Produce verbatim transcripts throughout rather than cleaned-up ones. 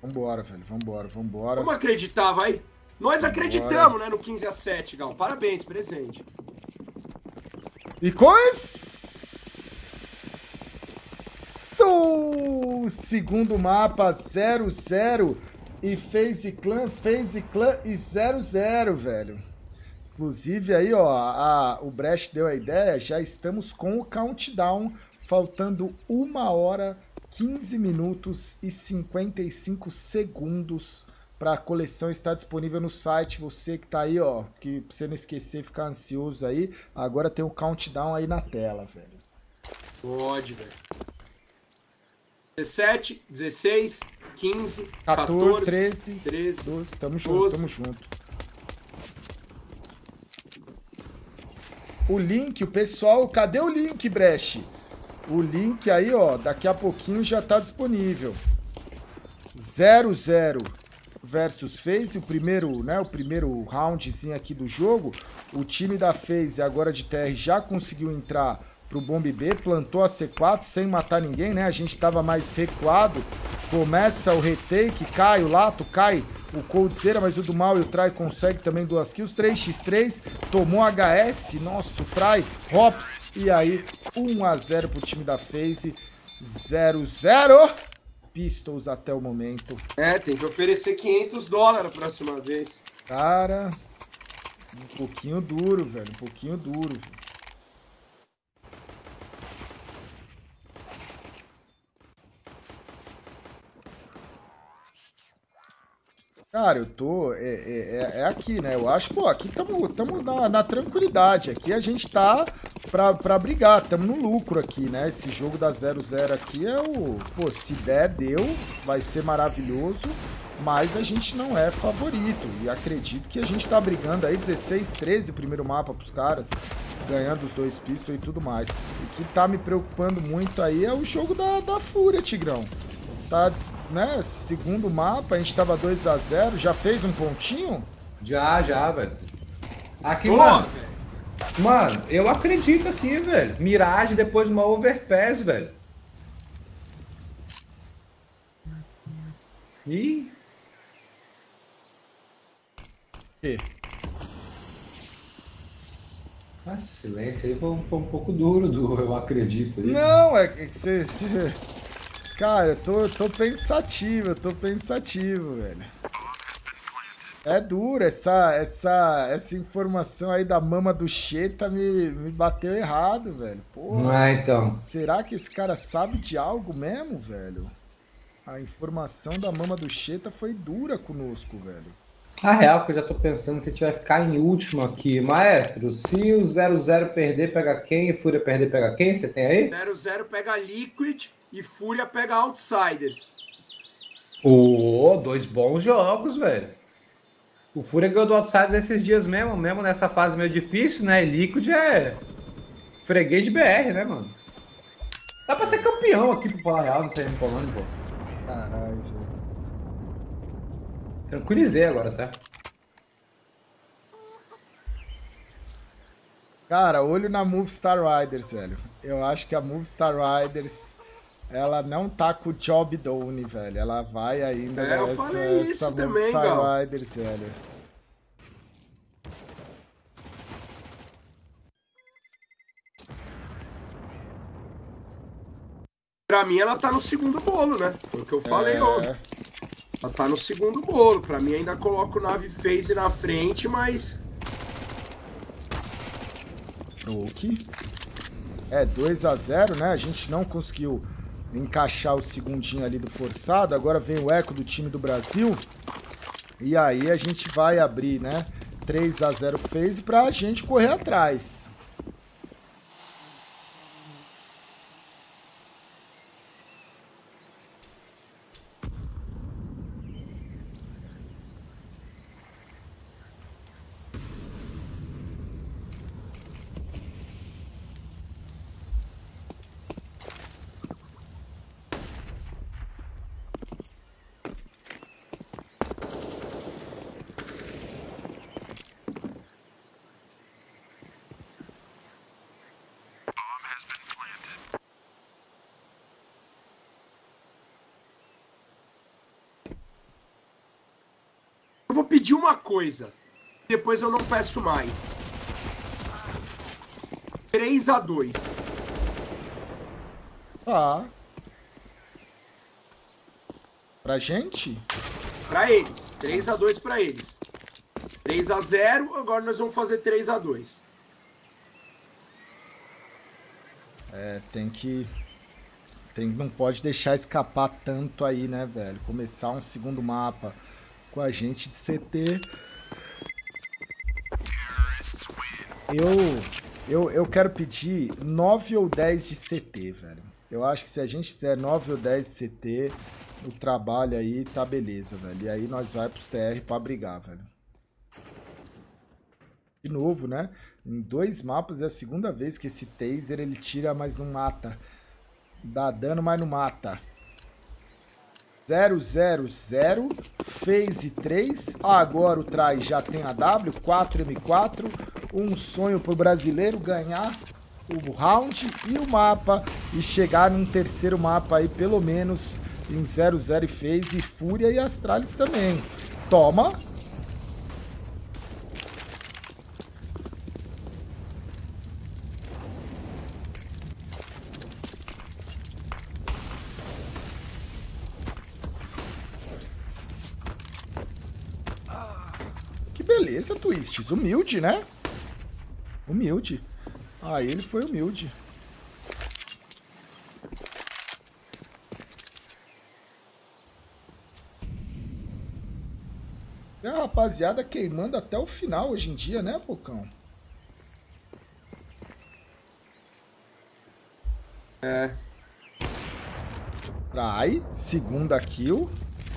Vambora, velho. Vambora, vambora. Vamos acreditar, vai. Nós Vambora. acreditamos, né, no quinze a sete, Gal. Parabéns, presente. E com isso, segundo mapa, zero zero. E FaZe Clan, FaZe Clan e zero zero, velho. Inclusive aí, ó, a, o Brecht deu a ideia, já estamos com o countdown, faltando uma hora, quinze minutos e cinquenta e cinco segundos para a coleção estar disponível no site. Você que tá aí, ó, que pra você não esquecer, ficar ansioso aí, agora tem o countdown aí na tela, velho. Pode, velho. dezessete, dezesseis, quinze, quatorze, quatorze, treze, treze, doze, tamo junto, doze. tamo junto. O link, o pessoal, cadê o link, Brecht? O link aí, ó, daqui a pouquinho já tá disponível. zero zero versus FaZe, o primeiro, né, o primeiro roundzinho aqui do jogo. O time da FaZe, agora de T R, já conseguiu entrar pro Bomb B, plantou a C quatro sem matar ninguém, né? A gente tava mais recuado. Começa o retake, cai o Lato, cai o Coldzera, mas o do Mal e o Try consegue também duas kills. três contra três, tomou H S, nossa, o Try, Hops, e aí um a zero pro time da FaZe, zero zero. Pistols até o momento. É, tem que oferecer quinhentos dólares a próxima vez. Cara, um pouquinho duro, velho, um pouquinho duro, velho. Cara, eu tô... É, é, é aqui, né? Eu acho, pô, aqui tamo, tamo na, na tranquilidade. Aqui a gente tá pra, pra brigar. Tamo no lucro aqui, né? Esse jogo da zero zero aqui é o... Pô, se der, deu. Vai ser maravilhoso. Mas a gente não é favorito. E acredito que a gente tá brigando aí dezesseis, treze o primeiro mapa pros caras. Ganhando os dois pistols e tudo mais. O que tá me preocupando muito aí é o jogo da, da Fúria, Tigrão. Tá, né? Segundo mapa, a gente tava dois a zero. Já fez um pontinho? Já, já, velho. Aqui, Pô, mano. velho. Mano, eu acredito aqui, velho. Mirage depois uma overpass, velho. Ih. E? Nossa, silêncio aí foi, foi um pouco duro, do eu acredito. Aí. Não, é que você... você... Cara, eu tô, eu tô pensativo, eu tô pensativo, velho. É duro, essa, essa, essa informação aí da mama do Cheta me, me bateu errado, velho. Porra, Ah, então. será que esse cara sabe de algo mesmo, velho? A informação da mama do Cheta foi dura conosco, velho. A real que eu já tô pensando se a gente vai ficar em último aqui. Maestro, se o zero zero perder, pega quem? E Fúria perder, pega quem? Você tem aí? zero zero pega Liquid e Fúria pega Outsiders. Ô, oh, dois bons jogos, velho. O Fúria ganhou do Outsiders esses dias mesmo, mesmo nessa fase meio difícil, né? E Liquid é freguês de B R, né, mano? Dá pra ser campeão aqui pro falar real, não sei, me falando, pô. Caralho, velho. Tranquilizei agora, tá? Cara, olho na Movistar Riders, velho. Eu acho que a Movistar Riders, ela não tá com o job done, velho. Ela vai ainda É, eu nessa falei isso essa também, Movistar Gal. Riders, velho. Pra mim, ela tá no segundo bolo, né? Foi o que eu falei É. ontem. Ela tá no segundo bolo. Pra mim, ainda coloco o Nave FaZe na frente, mas... Ok. É, dois a zero, né? A gente não conseguiu encaixar o segundinho ali do forçado. Agora vem o eco do time do Brasil. E aí a gente vai abrir, né? três a zero FaZe pra gente correr atrás. pedir uma coisa. Depois eu não peço mais. três a dois. Tá. Pra gente? Pra eles. três a dois pra eles. três a zero, agora nós vamos fazer três a dois. É, tem que... Tem, não pode deixar escapar tanto aí, né, velho? Começar um segundo mapa com a gente de C T. Eu, eu, eu quero pedir nove ou dez de C T, velho. Eu acho que se a gente fizer nove ou dez de C T, o trabalho aí tá beleza, velho. E aí nós vai pros T R pra brigar, velho. De novo, né? Em dois mapas é a segunda vez que esse taser ele tira, mas não mata. Dá dano, mas não mata. zero, zero, zero. Phase três. Agora o Trai já tem a W. quatro M quatro. Um sonho pro brasileiro ganhar o round e o mapa. E chegar num terceiro mapa aí, pelo menos, em zero, zero e Phase. Fúria e Astralis também. Toma. Beleza, Twists. Humilde, né? Humilde. Ah, ele foi humilde. É a rapaziada queimando até o final hoje em dia, né, Pocão? É. Trai. Segunda kill.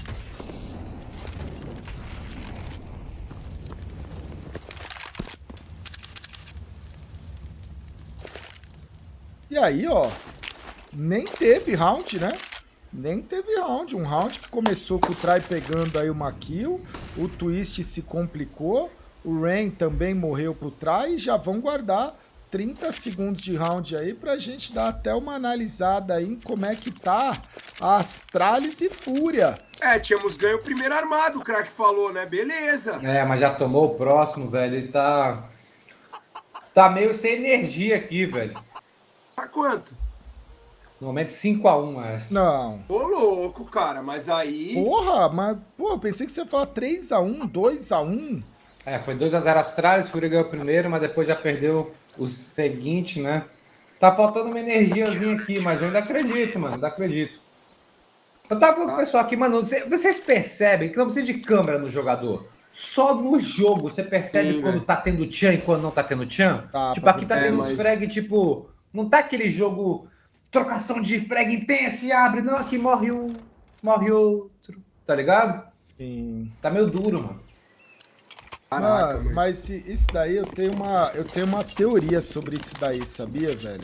E aí, ó, nem teve round, né? Nem teve round. Um round que começou com o Trai pegando aí uma kill, o Twist se complicou, o Rain também morreu pro Trai e já vão guardar trinta segundos de round aí pra gente dar até uma analisada aí em como é que tá a Astralis e Fúria. É, tínhamos ganho o primeiro armado, o craque falou, né? Beleza. É, mas já tomou o próximo, velho. Ele tá... Tá meio sem energia aqui, velho. Tá quanto? No momento cinco a um, acho. Não. Ô, louco, cara, mas aí... Porra, mas, pô, eu pensei que você ia falar três a um, dois a um. É, foi dois a zero Astralis, Fúria ganhou o primeiro, mas depois já perdeu o seguinte, né? Tá faltando uma energiazinha aqui, mas eu ainda acredito, mano, ainda acredito. Eu tava falando com o pessoal aqui, mano, vocês percebem que não precisa de câmera no jogador? Só no jogo você percebe Sim, quando véio. tá tendo tchan e quando não tá tendo tchan? Tá, tipo, aqui tá tendo uns mas... frag, tipo... Não tá aquele jogo, trocação de frag intensa e abre, não, aqui morre um, morre outro, tá ligado? Sim. Tá meio duro, mano. Caraca, mano, mas isso daí eu tenho uma, eu tenho uma teoria sobre isso daí, sabia, velho?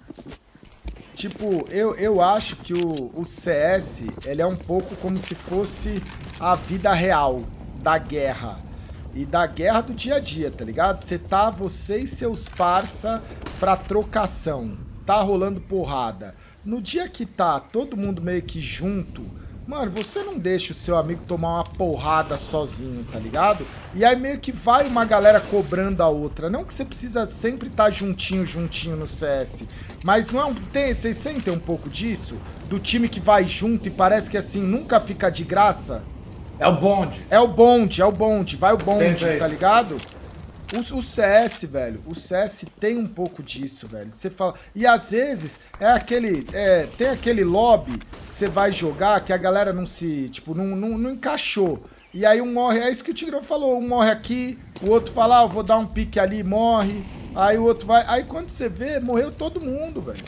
Tipo, eu, eu acho que o, o C S, ele é um pouco como se fosse a vida real da guerra. E da guerra do dia a dia, tá ligado? Você tá, você e seus parça pra trocação. Tá rolando porrada. No dia que tá todo mundo meio que junto, mano, você não deixa o seu amigo tomar uma porrada sozinho, tá ligado? E aí meio que vai uma galera cobrando a outra. Não que você precisa sempre estar tá juntinho, juntinho no C S. Mas não é um... Tem, vocês sentem um pouco disso? Do time que vai junto e parece que assim, nunca fica de graça? É o bonde. É o bonde, é o bonde. Vai o bonde, tá ligado? O, o C S, velho, o C S tem um pouco disso, velho. Você fala... E às vezes é aquele... É, tem aquele lobby que você vai jogar que a galera não se... Tipo, não, não, não encaixou. E aí um morre... É isso que o Tigrão falou. Um morre aqui, o outro fala, ah, eu vou dar um pique ali, morre. Aí o outro vai... Aí quando você vê, morreu todo mundo, velho.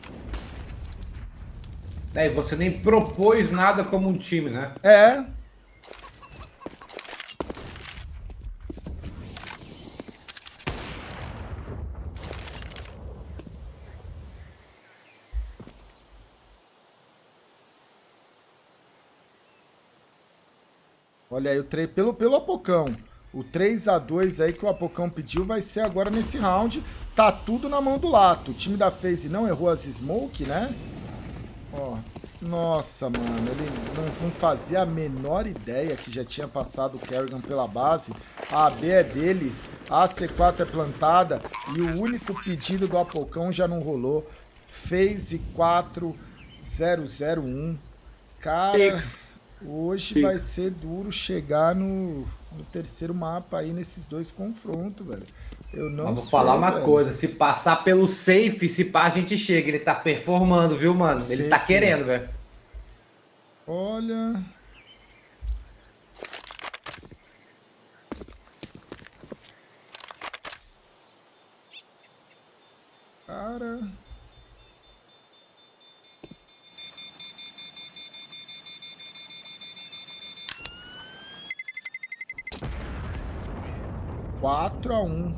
É, e você nem propôs nada como um time, né? É... Olha aí, o tre... pelo, pelo Apocão. O três a dois aí que o Apocão pediu vai ser agora nesse round. Tá tudo na mão do Lato. O time da FaZe não errou as smoke, né? Ó. Nossa, mano, ele não, não fazia a menor ideia que já tinha passado o Kerrigan pela base. A B é deles, a C quatro é plantada e o único pedido do Apocão já não rolou. Phase quatro zero zero um. Cara, hoje vai ser duro chegar no, no terceiro mapa aí nesses dois confrontos, velho. Eu não Vamos sei, falar uma velho. coisa, se passar pelo safe, se pá, a gente chega. Ele tá performando, viu, mano? Ele Safe, tá querendo, velho. Olha... Cara... quatro a um.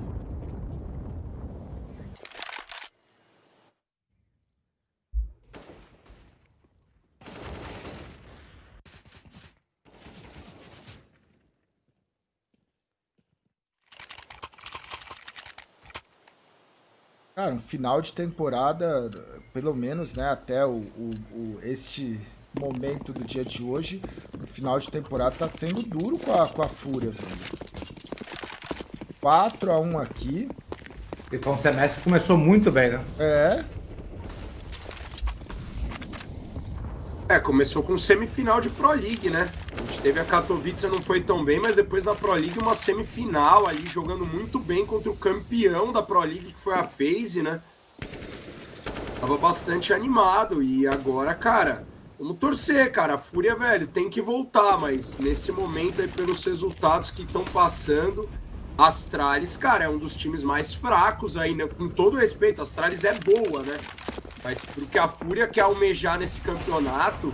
Cara, um final de temporada, pelo menos, né, até o, o, o, este momento do dia de hoje, o final de temporada tá sendo duro com a, com a Fúria, velho. quatro a um aqui. E foi um semestre que começou muito bem, né? É. É, começou com semifinal de Pro League, né? A gente teve a Katowice, não foi tão bem, mas depois da Pro League uma semifinal ali, jogando muito bem contra o campeão da Pro League, que foi a FaZe, né? Tava bastante animado e agora, cara, vamos torcer, cara. A Fúria, velho, tem que voltar, mas nesse momento aí, pelos resultados que estão passando, a Astralis, cara, é um dos times mais fracos aí, né? Com todo respeito, a Astralis é boa, né? Mas pro que a Fúria quer almejar nesse campeonato...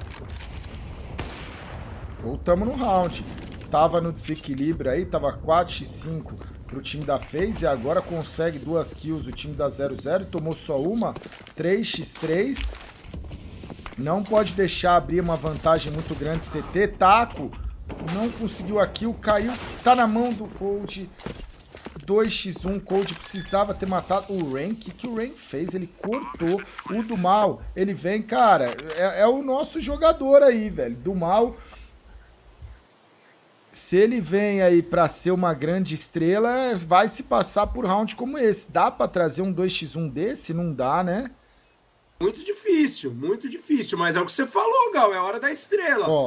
Voltamos no round. Tava no desequilíbrio aí, tava quatro a cinco pro time da FaZe e agora consegue duas kills o time da zero zero, tomou só uma, três a três. Não pode deixar abrir uma vantagem muito grande C T. Taco não conseguiu a kill, caiu, tá na mão do Cold. dois a um, Cold precisava ter matado o Rank. O que o Rank fez? Ele cortou o do mal. Ele vem, cara, é, é o nosso jogador aí, velho. Do mal. Se ele vem aí pra ser uma grande estrela, vai se passar por round como esse. Dá pra trazer um dois a um desse? Não dá, né? Muito difícil, muito difícil. Mas é o que você falou, Gal. É a hora da estrela. Ó.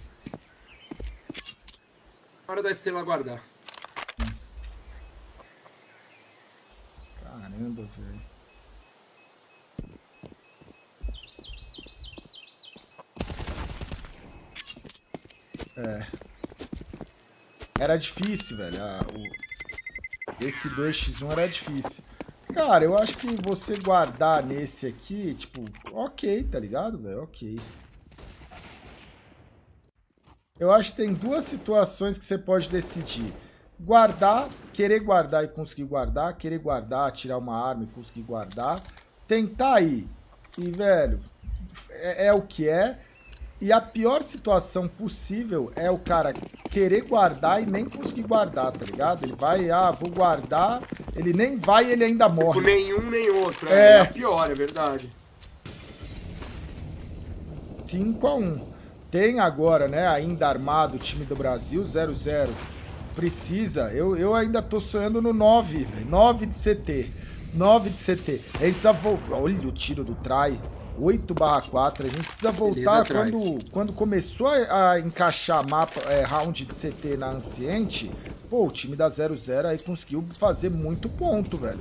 Hora da estrela aguardar. Caramba, velho. É. Era difícil, velho. Ah, o... Esse dois a um era difícil. Cara, eu acho que você guardar nesse aqui, tipo, ok, tá ligado, velho? Ok. Eu acho que tem duas situações que você pode decidir. Guardar, querer guardar e conseguir guardar. Querer guardar, tirar uma arma e conseguir guardar. Tentar ir. E, velho, é, é o que é. E a pior situação possível é o cara querer guardar e nem conseguir guardar, tá ligado? Ele vai, ah, vou guardar, ele nem vai e ele ainda morre. Tipo, nenhum nem outro. É. É a pior, é verdade. cinco a um. Tem agora, né, ainda armado o time do Brasil, zero zero. Precisa, eu, eu ainda tô sonhando no nove, velho. nove de C T. nove de C T. A gente precisa voltar. Olha o tiro do try. oito barra quatro. A gente precisa voltar quando, quando começou a, a encaixar mapa, é, round de C T na Anciente. Pô, o time da zero zero aí conseguiu fazer muito ponto, velho.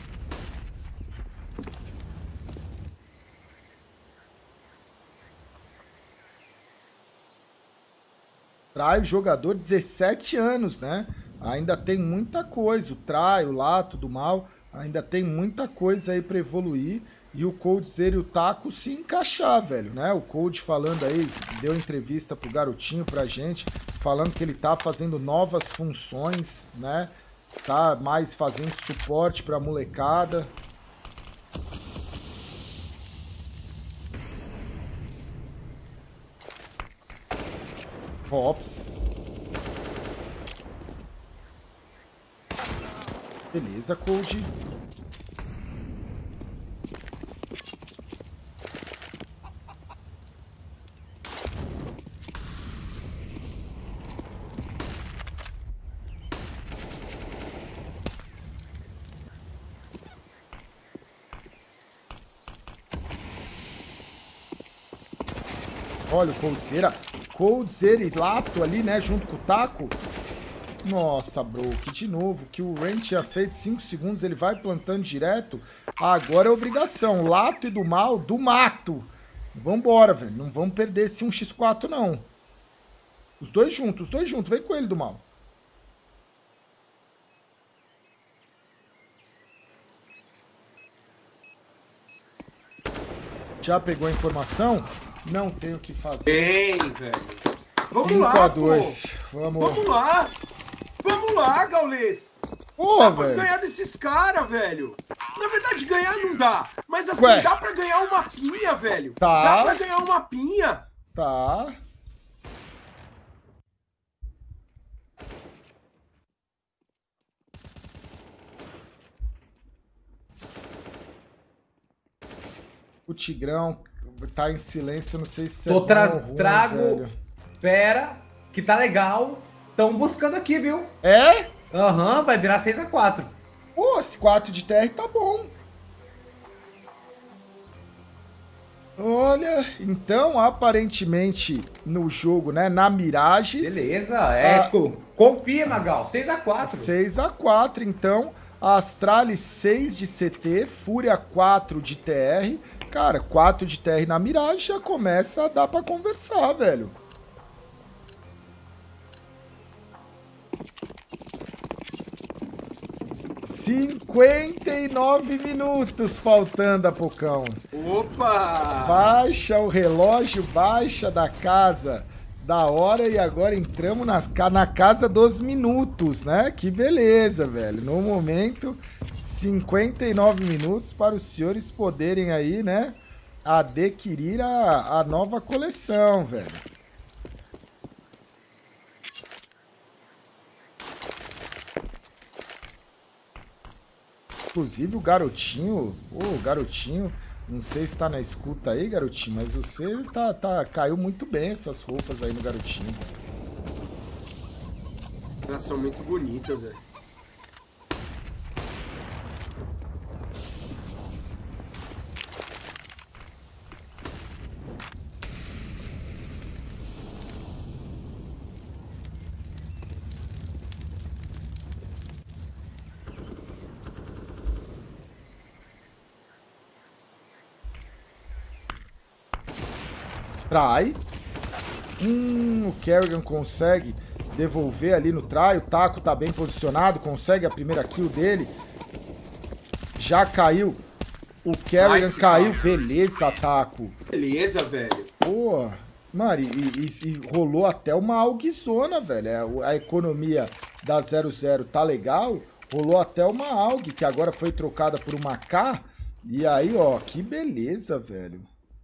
Trai, o jogador, dezessete anos, né? Ainda tem muita coisa. O Trai, o Lato, do mal, ainda tem muita coisa aí pra evoluir. E o Coldzera e o Taco se encaixar, velho, né? O Cold falando aí, deu entrevista pro garotinho pra gente, falando que ele tá fazendo novas funções, né? Tá mais fazendo suporte pra molecada. Fops. Beleza, Cold. Olha o Coldzera. Coldzera e Lato ali, né? Junto com o taco. Nossa, bro. Que de novo. Que o Rain tinha feito cinco segundos. Ele vai plantando direto. Agora é obrigação. Lato e do mal. Do mato. Vambora, velho. Não vamos perder esse um contra quatro, não. Os dois juntos. Os dois juntos. Vem com ele, do mal. Já pegou a informação? Não tem o que fazer. Tem, velho. Vamos cinco lá, a dois. pô. Vamos. Vamos lá. Vamos lá, Gaules. Pô, dá pra velho. ganhar desses caras, velho. Na verdade, ganhar não dá. Mas assim, Ué. dá pra ganhar uma pinha, velho. Tá. Dá pra ganhar uma pinha. Tá. O Tigrão tá em silêncio, não sei se Tô é tra bom ou ruim, trago. velho. Pera, que tá legal. Tão buscando aqui, viu? É? Aham, uhum, vai virar seis a quatro. Pô, esse quatro de T R tá bom. Olha, então, aparentemente, no jogo, né, na miragem... Beleza, é. Ah. Confia, Magal. seis a quatro. seis a quatro, então. Astralis seis de C T, Fúria quatro de T R. Cara, quatro de T R na miragem já começa a dar pra conversar, velho. cinquenta e nove minutos faltando, Apocão. Opa! Baixa o relógio, baixa da casa da hora e agora entramos na, na casa dos minutos, né? Que beleza, velho. No momento, cinquenta e nove minutos para os senhores poderem aí, né, adquirir a, a nova coleção, velho. Inclusive o garotinho, ô, o garotinho, não sei se tá na escuta aí, garotinho, mas você tá, tá, caiu muito bem essas roupas aí no garotinho. Elas são muito bonitas, velho. Trai. Hum, o Kerrigan consegue devolver ali no trai. O Taco tá bem posicionado, consegue a primeira kill dele. Já caiu. O Kerrigan Nice, caiu. cara. Beleza, Taco. Beleza, velho. Pô, mano, e, e- e rolou até uma algzona, velho. É, A economia da zero zero tá legal. Rolou até uma alg, que agora foi trocada por uma K. E aí, ó, que beleza, velho.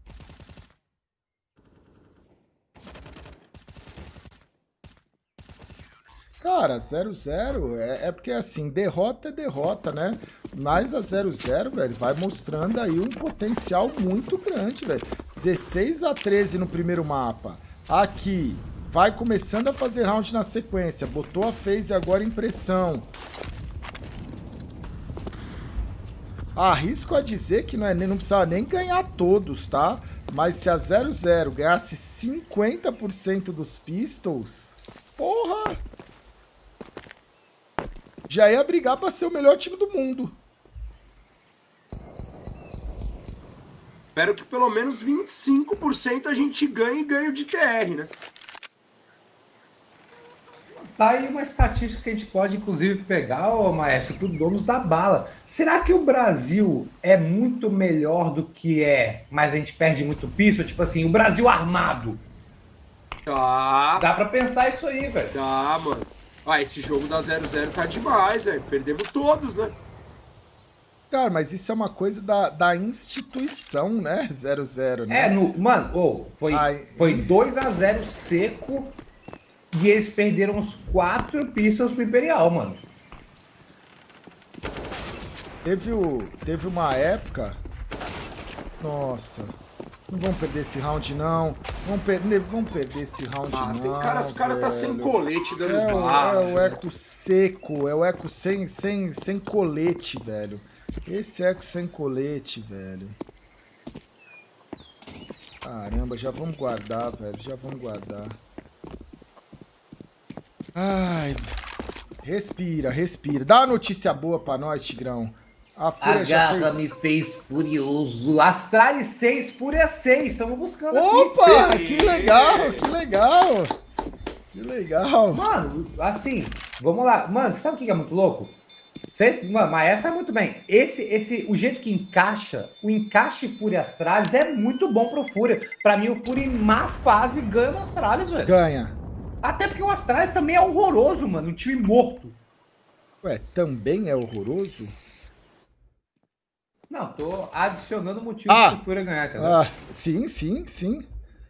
Cara, zero zero é, é porque assim, derrota é derrota, né? Mas a zero zero, velho, vai mostrando aí um potencial muito grande, velho. dezesseis a treze no primeiro mapa. Aqui, vai começando a fazer round na sequência. Botou a phase agora em pressão. Arrisco a dizer que não, é, nem- não precisava nem ganhar todos, tá? Mas se a zero zero ganhasse cinquenta por cento dos pistols, porra! Já ia brigar pra ser o melhor time do mundo. Espero que pelo menos vinte e cinco por cento a gente ganhe e ganhe de T R, né? Tá aí uma estatística que a gente pode, inclusive, pegar, ô Maestro, pro donos da bala. Será que o Brasil é muito melhor do que é, mas a gente perde muito piso? Tipo assim, o Brasil armado. Tá. Dá pra pensar isso aí, velho. Tá, mano. Ah, esse jogo da zero zero tá demais, velho. Perdemos todos, né? Cara, mas isso é uma coisa da, da instituição, né? zero zero, né? É, no, mano, ô, foi, Ai. foi dois a zero seco e eles perderam os quatro pistols pro Imperial, mano. Teve, o, teve uma época... Nossa... Não vamos perder esse round, não. Vamos, per vamos perder esse round, Ah, não. tem cara, os caras tá sem velho. colete dando É, o- bala. é o eco seco, é o eco sem, sem, sem colete, velho. Esse eco sem colete, velho. Caramba, já vamos guardar, velho. Já vamos guardar. Ai. Respira, respira. Dá uma notícia boa pra nós, Tigrão. A Fúria já fez... me fez furioso. Astralis seis, Fúria seis. Estamos buscando Opa, aqui. que legal, que legal. Que legal. Mano, assim, vamos lá. Mano, sabe o que é muito louco? Cês, mano, mas essa é muito bem. Esse, esse, o jeito que encaixa, o encaixe Fúria Astralis é muito bom pro Fúria. Pra mim, o Fúria em má fase ganha no Astralis, velho. Ganha. Até porque o Astralis também é horroroso, mano. Um time morto. Ué, também é horroroso? Não, tô adicionando motivos ah, pro Fúria ganhar, tá vendo? Ah, sim, sim, sim.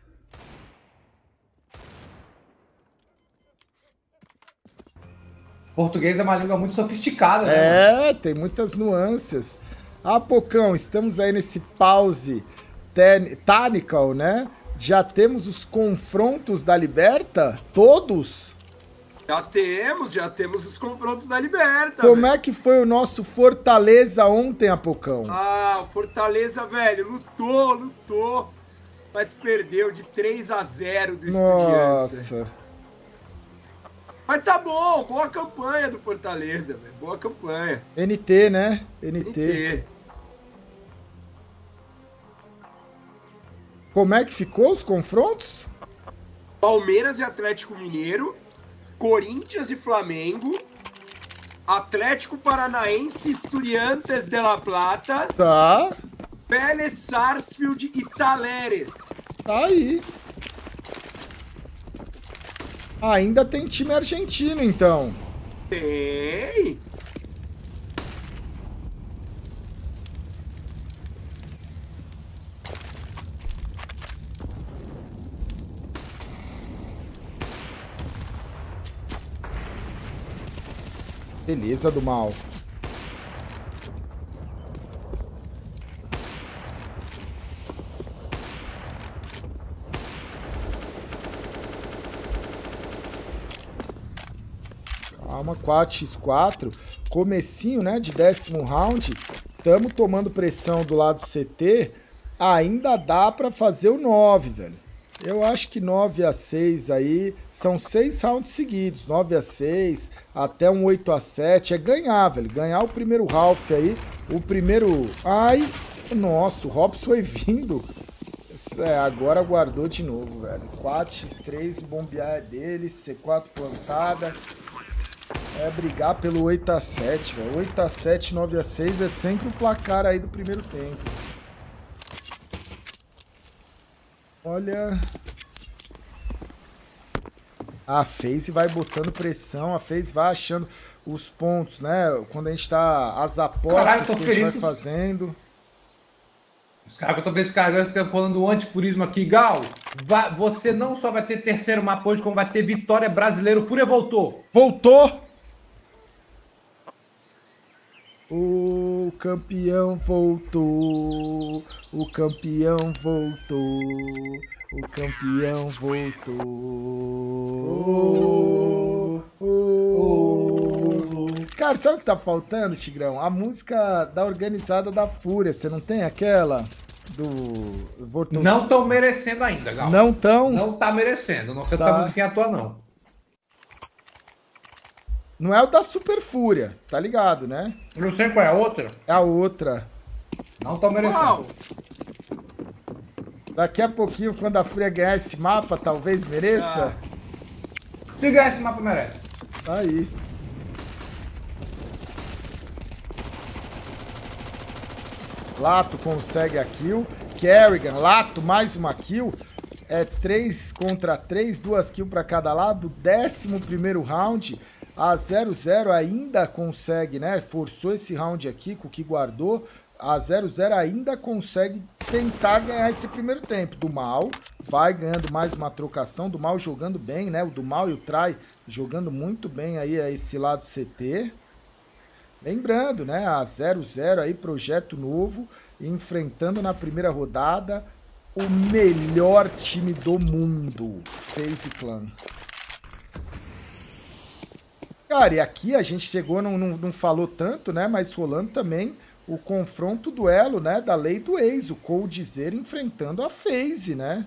Português é uma língua muito sofisticada, né? É, tem muitas nuances. Ah, Pocão, estamos aí nesse pause technical, né? Já temos os confrontos da Liberta? Todos? Já temos, já temos os confrontos da Liberta. Como velho. é que foi o nosso Fortaleza ontem, Apocão? Ah, o Fortaleza, velho, lutou, lutou, mas perdeu de três a zero do Estudiantes. Nossa. Mas tá bom, boa campanha do Fortaleza, velho, boa campanha. N T, né? N T. N T. Como é que ficou os confrontos? Palmeiras e Atlético Mineiro, Corinthians e Flamengo, Atlético Paranaense, Estudiantes de La Plata, Tá. Vélez, Sarsfield e Talleres. Tá aí. Ainda tem time argentino, então. Tem. Beleza do mal. Calma, quatro por quatro. Comecinho, né, de décimo round. Estamos tomando pressão do lado C T. Ainda dá para fazer o nove, velho. Eu acho que nove a seis aí, são seis rounds seguidos, nove a seis, até um oito a sete, é ganhar, velho, ganhar o primeiro half aí, o primeiro, ai, nossa, o Hops foi vindo, é, agora guardou de novo, velho, quatro por três, o bombear é dele, C quatro plantada, é brigar pelo oito a sete, velho, oito a sete, nove a seis é sempre o placar aí do primeiro tempo. Olha... A FaZe vai botando pressão, a FaZe vai achando os pontos, né? Quando a gente tá... As apostas Caralho, que a gente feliz. vai fazendo. Os caras que eu tô vendo, os caras ficam falando do antifurismo aqui. Gal, vai, você não só vai ter terceiro mapa hoje, como vai ter vitória brasileira. O Fúria voltou. Voltou! O campeão voltou, o campeão voltou, o campeão voltou. Oh, oh, oh. Cara, sabe o que tá faltando, Tigrão? A música da organizada da Fúria, você não tem aquela do... Voltou... Não estão merecendo ainda, Gal. Não estão? Não tá merecendo, não canta tá. essa musiquinha à toa, não. Não é o da Super Fúria, tá ligado, né? Não sei qual é a outra. É a outra. Não tô merecendo. Uau. Daqui a pouquinho, quando a Fúria ganhar esse mapa, talvez mereça. Ah. Se ganhar esse mapa, merece. Tá aí. Lato consegue a kill. Kerrigan, Lato, mais uma kill. É três contra três, duas kills para cada lado. Décimo primeiro round. A zero zero ainda consegue, né? Forçou esse round aqui com o que guardou. A zero zero ainda consegue tentar ganhar esse primeiro tempo. Do Mal vai ganhando mais uma trocação. Do Mal jogando bem, né? O do Mal e o Trai jogando muito bem aí a esse lado C T. Lembrando, né? A zero zero aí, projeto novo. Enfrentando na primeira rodada o melhor time do mundo. FaZe Clan. Cara, e aqui a gente chegou, não, não, não falou tanto, né? Mas rolando também o confronto, o duelo, né, da lei do ex, o Coldzera enfrentando a FaZe, né?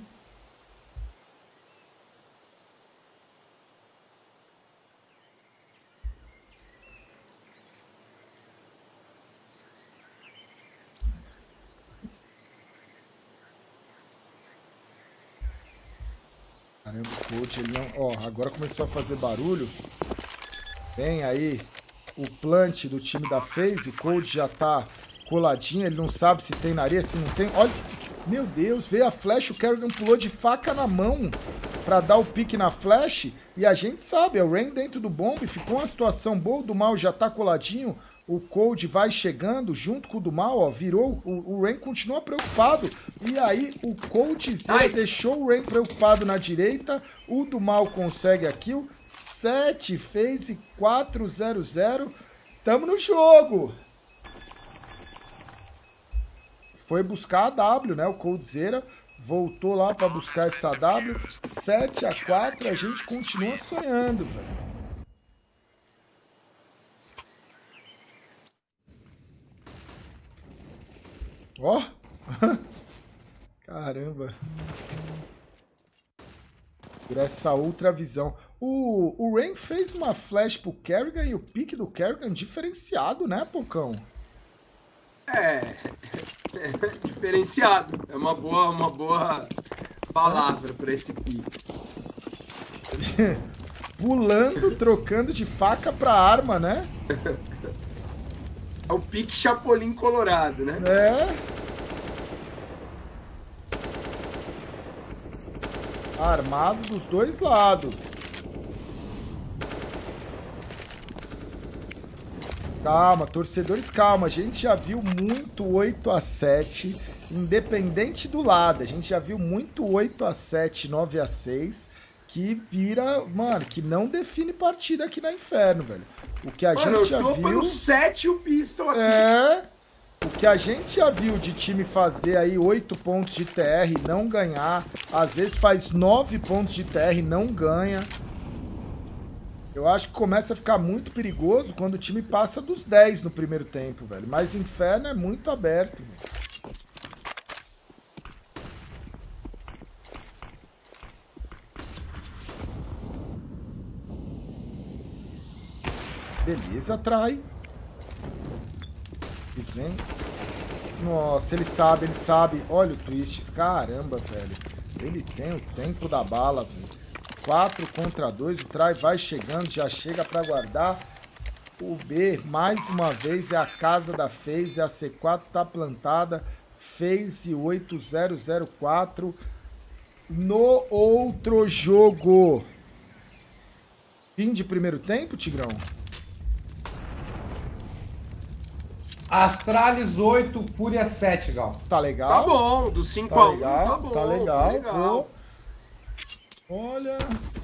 Caramba, o Cold, ele não... Ó, agora começou a fazer barulho. Vem aí o plant do time da FaZe. O Cold já tá coladinho. Ele não sabe se tem na areia, se não tem. Olha, meu Deus, veio a flash. O Kerrigan pulou de faca na mão pra dar o pique na flash. E a gente sabe, é o Rain dentro do bomb. Ficou uma situação boa. O do mal já tá coladinho. O Cold vai chegando junto com o do mal, ó. Virou. O, o Rain continua preocupado. E aí o Coldzera nice. Deixou o Rain preocupado na direita. O do mal consegue a kill. sete, FaZe quatro zero zero. Tamo no jogo. Foi buscar a W, né? O Coldzera voltou lá pra buscar essa W. sete a quatro, a gente continua sonhando, velho. Ó. Caramba. Por essa outra visão. O, o Rain fez uma flash pro Kerrigan e o pique do Kerrigan diferenciado, né, Pocão? É, é, diferenciado. É uma boa, uma boa palavra para esse pique. Pulando, trocando de faca pra arma, né? É o pique Chapolin Colorado, né? É. Armado dos dois lados. Calma, torcedores, calma. A gente já viu muito oito a sete, independente do lado. A gente já viu muito oito a sete, nove a seis, que vira, mano, que não define partida aqui na Inferno, velho. O que a mano, gente já viu... eu tô pelo sete o pistol aqui. É... O que a gente já viu de time fazer aí oito pontos de T R e não ganhar, às vezes faz nove pontos de T R e não ganha. Eu acho que começa a ficar muito perigoso quando o time passa dos dez no primeiro tempo, velho. Mas Inferno é muito aberto, velho. Beleza, trai. E vem. Nossa, ele sabe, ele sabe. Olha o Twists, caramba, velho. Ele tem o tempo da bala, velho. quatro contra dois, o try vai chegando, já chega pra guardar. O B, mais uma vez, é a casa da FaZe, a C quatro tá plantada. FaZe oito zero zero quatro. No outro jogo. Fim de primeiro tempo, Tigrão? Astralis oito, Fúria sete, Gal. Tá legal. Tá bom, do cinco a um tá bom. Tá legal, tá legal. Olha...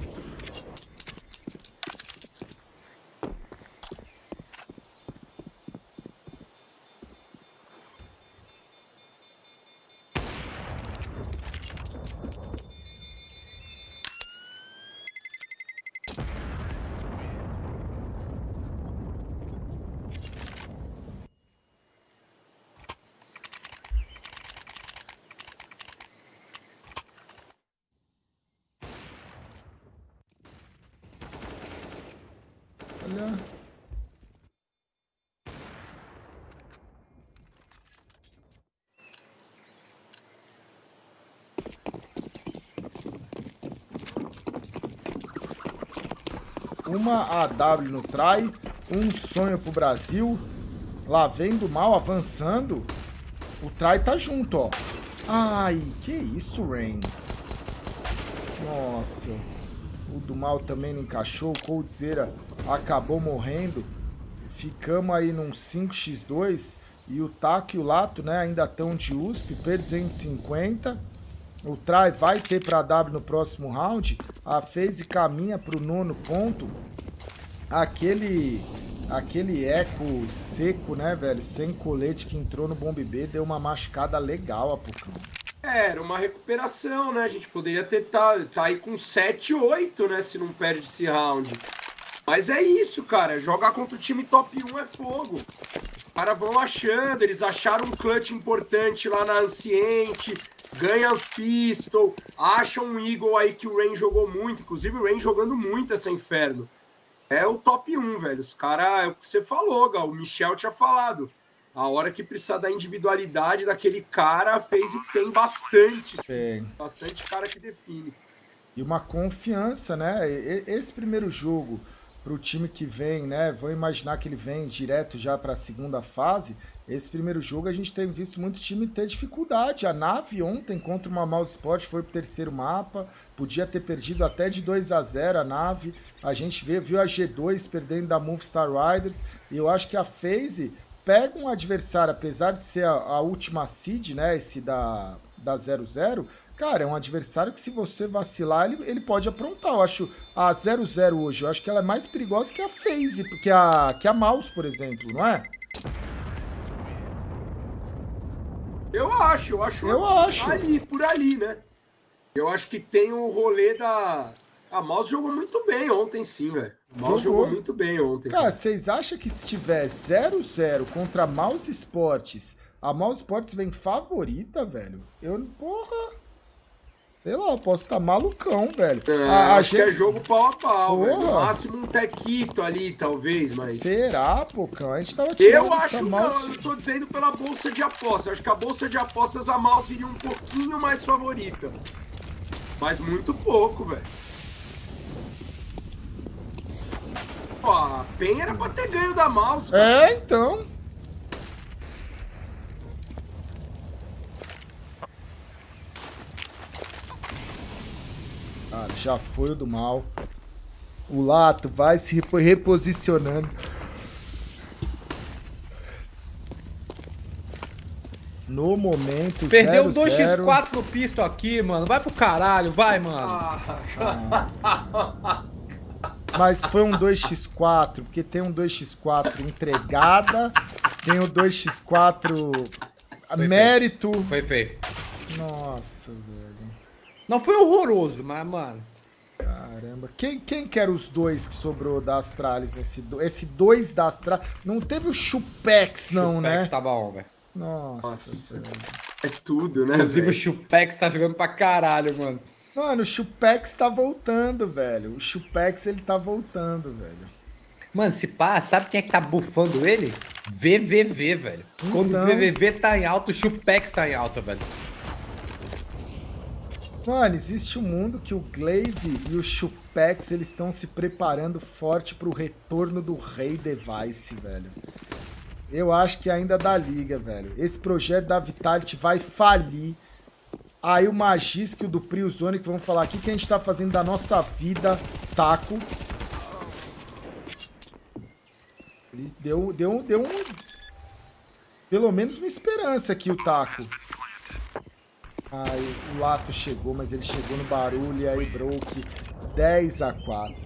Olha. Uma A W no try, um sonho pro Brasil. Lá vem do mal avançando. O try tá junto, ó. Ai, que isso, Rain. Nossa. O do mal também não encaixou. O Coldzera acabou morrendo. Ficamos aí num cinco a dois. E o Taco e o Lato, né, ainda estão de U S P. P duzentos e cinquenta. O try vai ter para W no próximo round. A FaZe caminha para o nono ponto. Aquele, aquele eco seco, né, velho? Sem colete que entrou no Bomb B. Deu uma machucada legal a Pocão. É, era uma recuperação, né? A gente poderia ter tá, tá aí com sete oito, né? Se não perde esse round. Mas é isso, cara. Jogar contra o time top um é fogo. caras vão achando, eles acharam um clutch importante lá na Anciente, ganham os Pistol, acham um Eagle aí que o Rain jogou muito, inclusive o Rain jogando muito essa Inferno. É o top um, velho. Os caras, é o que você falou, Gal, o Michel tinha falado. A hora que precisa da individualidade daquele cara, fez e tem bastante. Sim. Bastante cara que define. E uma confiança, né? Esse primeiro jogo para o time que vem, né? Vou imaginar que ele vem direto já para a segunda fase. Esse primeiro jogo a gente tem visto muitos times ter dificuldade. A Nave ontem contra uma Mouse Sport foi pro terceiro mapa. Podia ter perdido até de dois a zero a Nave. A gente vê, viu a G dois perdendo da Movistar Riders. E eu acho que a FaZe pega um adversário, apesar de ser a, a última seed, né? Esse da, da zero zero. Cara, é um adversário que se você vacilar, ele, ele pode aprontar. Eu acho a zero zero hoje, eu acho que ela é mais perigosa que a FaZe, que a, que a Mouse, por exemplo, não é? Eu acho, eu acho. Eu acho. Ali, por ali, né? Eu acho que tem o rolê da... A Mouse jogou muito bem ontem, sim, velho. A Mouse jogou. jogou muito bem ontem. Cara, vocês acham que se tiver zero zero contra a Mouse Sports, a Mouse Sports vem favorita, velho? Eu, porra... Sei lá, eu posso estar tá malucão, velho. É, a, a acho gente... que é jogo pau a pau, velho. No máximo um tequito ali, talvez, mas... Será, Pocão? A gente tava tirando Eu acho, mouse... não, eu tô dizendo pela bolsa de apostas. Eu acho que a bolsa de apostas, a Mouse iria um pouquinho mais favorita. Mas muito pouco, velho. Ó, a Pen era pra ter ganho da Mouse, cara. É, então... Cara, já foi o do mal. O Lato vai se reposicionando. No momento, perdeu dois por quatro no pisto aqui, mano. Vai pro caralho, vai, mano. Ah. Mas foi um dois por quatro, porque tem um dois por quatro entregada, tem o dois por quatro foi mérito. Feio. Foi feio. Nossa, velho. Não foi horroroso, mas, mano... Caramba. Quem, quem que era os dois que sobrou da Astralis? Esse, esse dois da Astralis... Não teve o Chupex, não, Chupex né? tava on, velho. Nossa, Nossa. velho. É tudo, né, inclusive véio? O Chupex tá jogando pra caralho, mano. Mano, o Chupex tá voltando, velho. O Chupex, ele tá voltando, velho. Mano, se pá, sabe quem é que tá bufando ele? V V V, velho. Então... Quando o V V V tá em alta, o Chupex tá em alta, velho. Mano, existe um mundo que o Glaive e o Chupex, eles estão se preparando forte pro retorno do Rei Device, velho. Eu acho que ainda dá liga, velho. Esse projeto da Vitality vai falir. Aí o Magisk e o do Priozonic vão falar aqui que a gente tá fazendo da nossa vida, taco. Ele deu, deu, deu um... Pelo menos uma esperança aqui, o taco. Aí o Lato chegou, mas ele chegou no barulho e aí broke dez a quatro.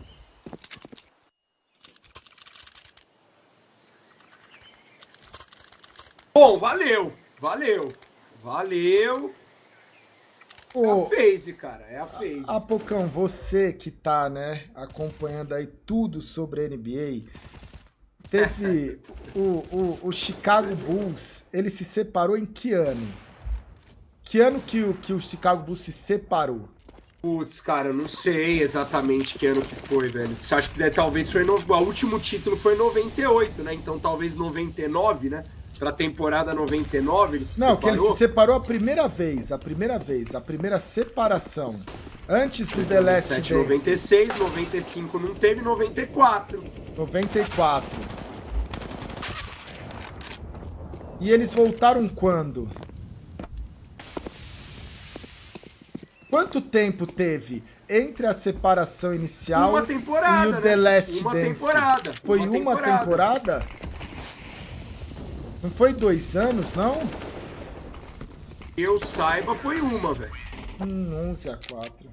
Bom, valeu, valeu, valeu. Ô, é a FaZe, cara, é a FaZe. Apocão, você que tá, né, acompanhando aí tudo sobre a N B A, teve o, o, o Chicago Bulls, ele se separou em que ano? Que ano que o, que o Chicago Bulls se separou? Putz, cara, eu não sei exatamente que ano que foi, velho. Você acha que talvez foi no... O último título foi em noventa e oito, né? Então talvez noventa e nove, né? Pra temporada noventa e nove ele se não, separou. que ele se separou a primeira vez, a primeira vez, a primeira separação. Antes do The Last Dance. noventa e seis, noventa e cinco não teve, noventa e quatro. noventa e quatro. E eles voltaram quando? Quanto tempo teve entre a separação inicial uma temporada, e o né? The Last uma Dance? Temporada. Foi uma, uma temporada. temporada? Não foi dois anos, não? Eu saiba, foi uma, velho. Hum, onze a quatro.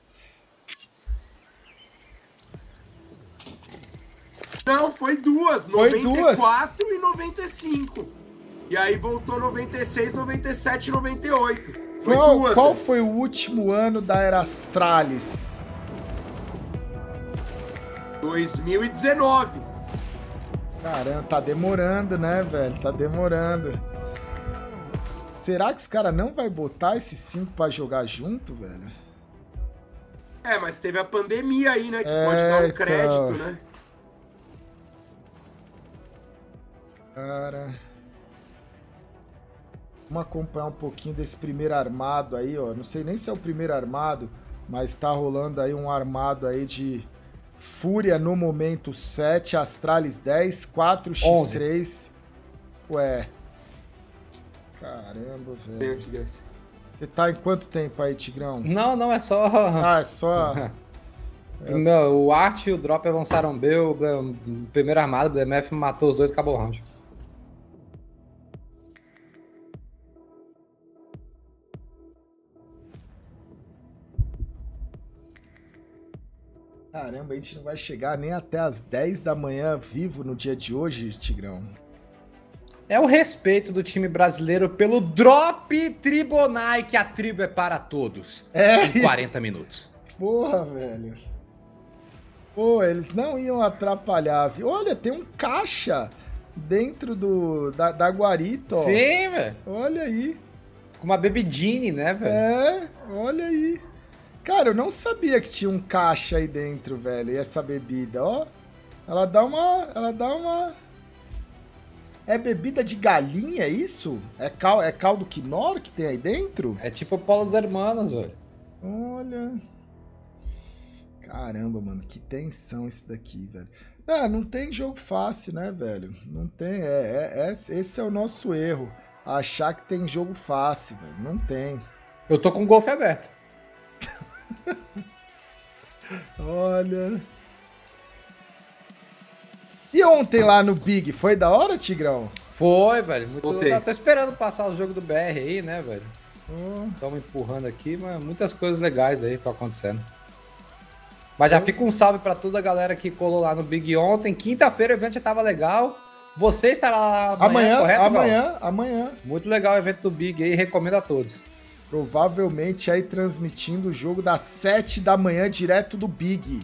Não, foi duas. Foi noventa e quatro duas. E noventa e cinco. E aí voltou noventa e seis, noventa e sete e noventa e oito. Foi Qual, duas, qual velho. foi o último ano da Era Astralis? dois mil e dezenove. Caramba, tá demorando, né, velho? Tá demorando. Será que os caras não vai botar esses cinco pra jogar junto, velho? É, mas teve a pandemia aí, né? Que É, pode dar um então. crédito, né? Cara... Vamos acompanhar um pouquinho desse primeiro armado aí, ó. Não sei nem se é o primeiro armado, mas tá rolando aí um armado aí de Fúria no momento sete, Astralis dez, quatro por três. Ué. Caramba, velho. Você tá em quanto tempo aí, Tigrão? Não, não, é só... Ah, é só... Não, o Art e o Drop avançaram B, o primeiro armado, o B M F matou os dois, acabou o round. Caramba, a gente não vai chegar nem até as dez da manhã vivo no dia de hoje, Tigrão. É o respeito do time brasileiro pelo Drop Tribonai, que a tribo é para todos. É. Em quarenta minutos. Porra, velho. Pô, eles não iam atrapalhar, viu? Olha, tem um caixa dentro do, da, da guarita, ó. Sim, velho. Olha aí. Com uma bebidine, né, velho? É, olha aí. Cara, eu não sabia que tinha um caixa aí dentro, velho. E essa bebida, ó. Ela dá uma... Ela dá uma... É bebida de galinha, é isso? É, cal, é caldo quinor que tem aí dentro? É tipo Paulo dos Hermanos, velho. Olha... Caramba, mano, que tensão isso daqui, velho. Ah, não tem jogo fácil, né, velho? Não tem, é, é, é, esse é o nosso erro. Achar que tem jogo fácil, velho. Não tem. Eu tô com o golfe aberto. Olha... E ontem lá no Big, foi da hora, Tigrão? Foi, velho. Muito... Eu tô esperando passar o jogo do B R aí, né, velho? Estamos Oh. empurrando aqui, mas muitas coisas legais aí estão acontecendo. Mas já fica um salve pra toda a galera que colou lá no Big ontem. Quinta-feira o evento já tava legal. Você estará lá amanhã, Amanhã, correto, amanhã, Gal? amanhã. Muito legal o evento do Big aí, recomendo a todos. Provavelmente aí transmitindo o jogo das sete da manhã direto do Big.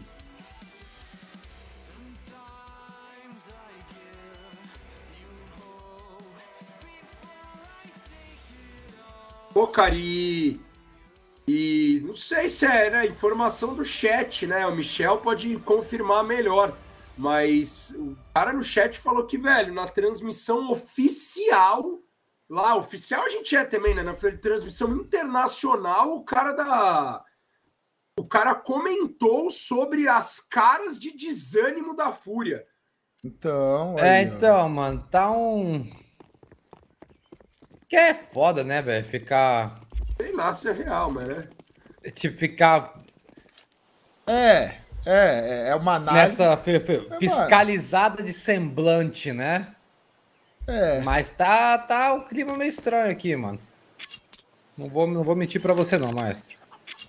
Pô, cara, e... E não sei se é, né, informação do chat, né? O Michel pode confirmar melhor. Mas o cara no chat falou que, velho, na transmissão oficial... Lá, oficial a gente é também, né? Na transmissão internacional, o cara da... O cara comentou sobre as caras de desânimo da Fúria. Então, É, aí, ó. então, mano, tá um... Que é foda, né, velho? Ficar... Sei lá se é real, mas né? Tipo, ficar É, é, é uma análise. nessa fi- fi- fiscalizada de semblante, né? É, Mas tá, tá um clima meio estranho aqui, mano. Não vou, não vou mentir pra você não, maestro.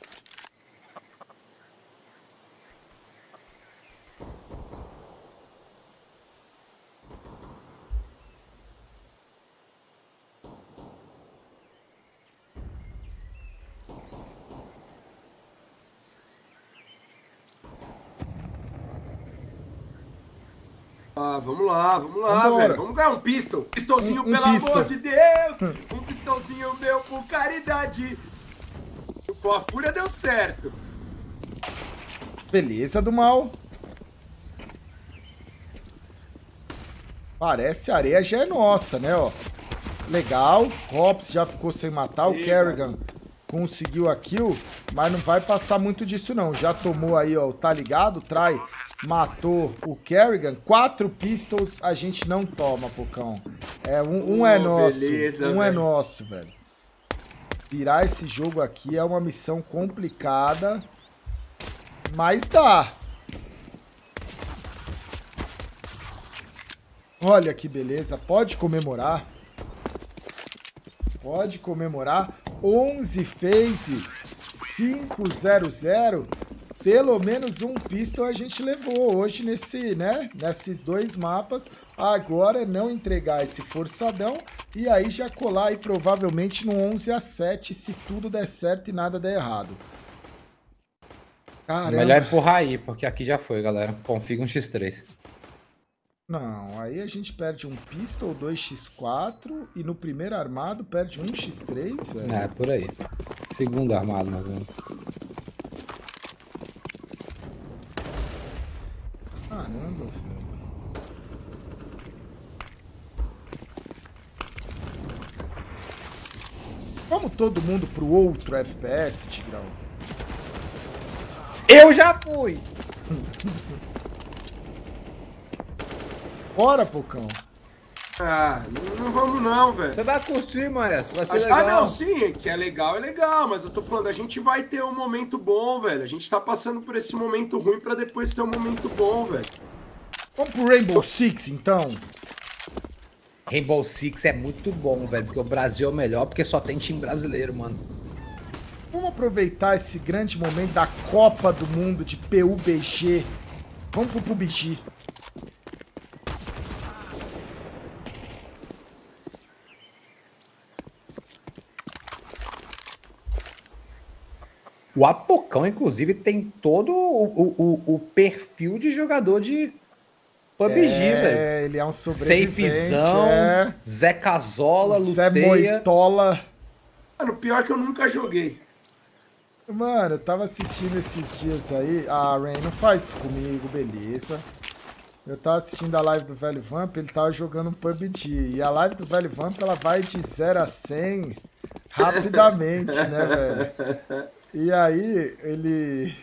Ah, vamos lá, vamos lá, Vambora. velho. Vamos ganhar um pistol. Pistolzinho, Um- um pelo pistol. amor de Deus. Um pistolzinho meu por caridade. Pô, a Fúria deu certo. beleza do mal. Parece a areia já é nossa, né, ó. Legal, Hobbs já ficou sem matar, o Eita. Kerrigan conseguiu a kill, mas não vai passar muito disso não. Já tomou aí, ó, tá ligado? Trai matou o Kerrigan. Quatro pistols a gente não toma, Pocão. É, um, um é Oh, nosso, beleza, um é velho. nosso, velho. Virar esse jogo aqui é uma missão complicada, mas dá. Olha que beleza, pode comemorar. Pode comemorar. onze phase, cinco zero zero. Pelo menos um pistol a gente levou hoje nesse, né? Nesses dois mapas. Agora é não entregar esse forçadão e aí já colar aí provavelmente no onze a sete se tudo der certo e nada der errado. Caramba. Melhor empurrar aí, porque aqui já foi, galera. Config um xis três. Não, aí a gente perde um pistol, dois x quatro e no primeiro armado perde um x três, velho. É, por aí. Segundo armado, mais ou menos. Caramba, velho. Vamos todo mundo pro outro F P S, Tigrão? Eu já fui! Bora, Pocão. Ah, não, não vamos não, velho. Você vai curtir, Maestro. Vai ser Ah, legal. não, sim, que é legal, é legal, mas eu tô falando, a gente vai ter um momento bom, velho. A gente tá passando por esse momento ruim pra depois ter um momento bom, velho. Vamos pro Rainbow Six, então? Rainbow Six é muito bom, velho, porque o Brasil é o melhor, porque só tem time brasileiro, mano. Vamos aproveitar esse grande momento da Copa do Mundo de P U B G. Vamos pro P U B G. O Apocão, inclusive, tem todo o, o, o, o perfil de jogador de P U B G, é, velho. É, ele é um sobrevivente. Safezão, é. Zé Casola, Zé Luteia. Moitola. Mano, pior que eu nunca joguei. Mano, eu tava assistindo esses dias aí. Ah, Rain, não faz isso comigo, beleza. Eu tava assistindo a live do Velho Vamp, ele tava jogando um P U B G. E a live do Velho Vamp, ela vai de zero a cem rapidamente, né, velho? E aí, ele...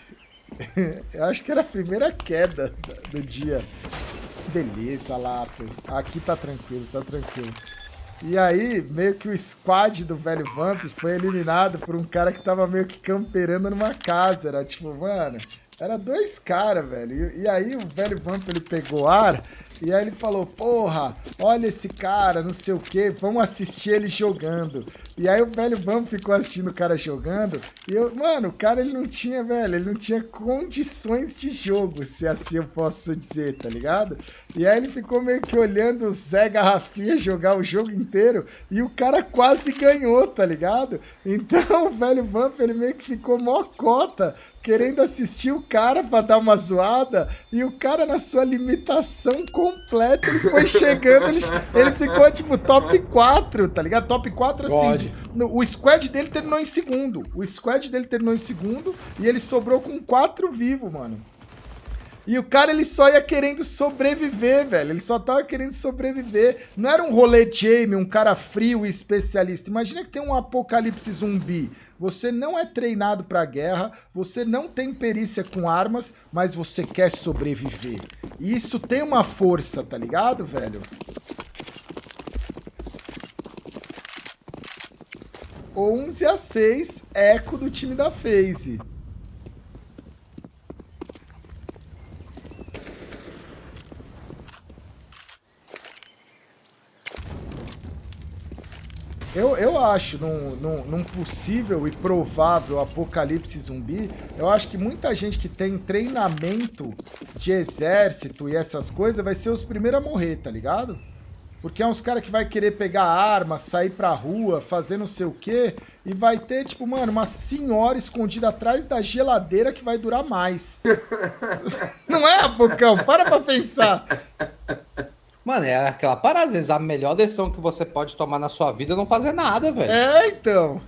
eu acho que era a primeira queda do dia. Beleza, Lato. Aqui tá tranquilo, tá tranquilo. E aí, meio que o squad do Velho Vamp foi eliminado por um cara que tava meio que camperando numa casa. Era tipo, mano, era dois caras, velho. E, e aí o Velho Vamp, ele pegou ar e aí ele falou, porra, olha esse cara, não sei o que, vamos assistir ele jogando. E aí o Velho Vamp ficou assistindo o cara jogando e eu, mano, o cara ele não tinha, velho, ele não tinha condições de jogo, se assim eu posso dizer, tá ligado? E aí ele ficou meio que olhando o Zé Garrafinha jogar o jogo inteiro e o cara quase ganhou, tá ligado? Então o Velho Vamp, ele meio que ficou mocota, querendo assistir o cara pra dar uma zoada, e o cara na sua limitação completa, ele foi chegando, ele, ele ficou tipo top quatro, tá ligado? Top quatro assim, no, o squad dele terminou em segundo, o squad dele terminou em segundo, e ele sobrou com quatro vivos, mano. E o cara, ele só ia querendo sobreviver, velho. Ele só tava querendo sobreviver. Não era um rolê Jamie, um cara frio e especialista. Imagina que tem um apocalipse zumbi. Você não é treinado pra guerra, você não tem perícia com armas, mas você quer sobreviver. E isso tem uma força, tá ligado, velho? onze a seis, eco do time da FaZe. Eu, eu acho, num, num, num possível e provável apocalipse zumbi, eu acho que muita gente que tem treinamento de exército e essas coisas vai ser os primeiros a morrer, tá ligado? Porque é uns caras que vai querer pegar arma, sair pra rua, fazer não sei o quê, e vai ter, tipo, mano, uma senhora escondida atrás da geladeira que vai durar mais. Não é, Apocão? Para pra pensar. Mano, é aquela parada, às vezes a melhor decisão que você pode tomar na sua vida é não fazer nada, velho. É, então.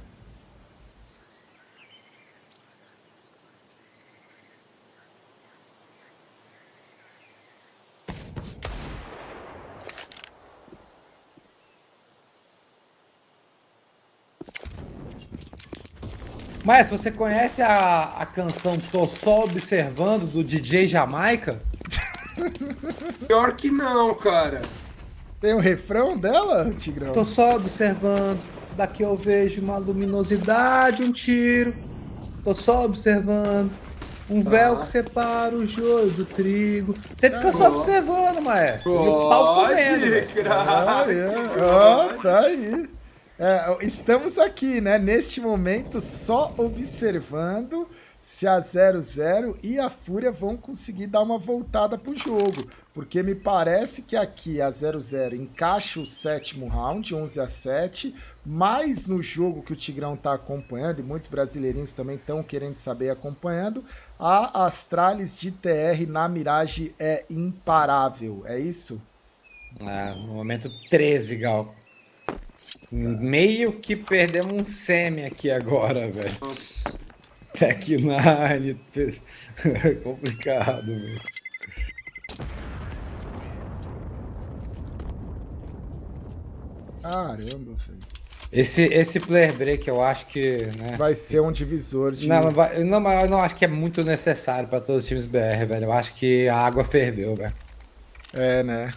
Mas você conhece a, a canção Tô Só Observando, do D J Jamaica? Pior que não, cara. Tem o um refrão dela, Tigrão? Tô só observando, daqui eu vejo uma luminosidade, um tiro. Tô só observando, um tá. véu que separa o joio do trigo. Você fica Ah, só ó. observando, maestro. Pode, E o pau comendo, velho. Ah, é. Ó, tá aí. É, estamos aqui, né, neste momento, só observando se a zero zero e a Fúria vão conseguir dar uma voltada pro jogo. Porque me parece que aqui a zero zero encaixa o sétimo round, onze a sete, mas no jogo que o Tigrão tá acompanhando, e muitos brasileirinhos também estão querendo saber acompanhando, a Astralis de T R na Mirage é imparável, é isso? Ah, no momento treze, Gal. Meio que perdemos um semi aqui agora, velho. Tech nine. Complicado, velho. Caramba, velho. Esse, esse player break eu acho que, né? Vai ser um divisor de... Não, vai, não, mas eu não acho que é muito necessário para todos os times B R, velho. Eu acho que a água ferveu, velho. É, né?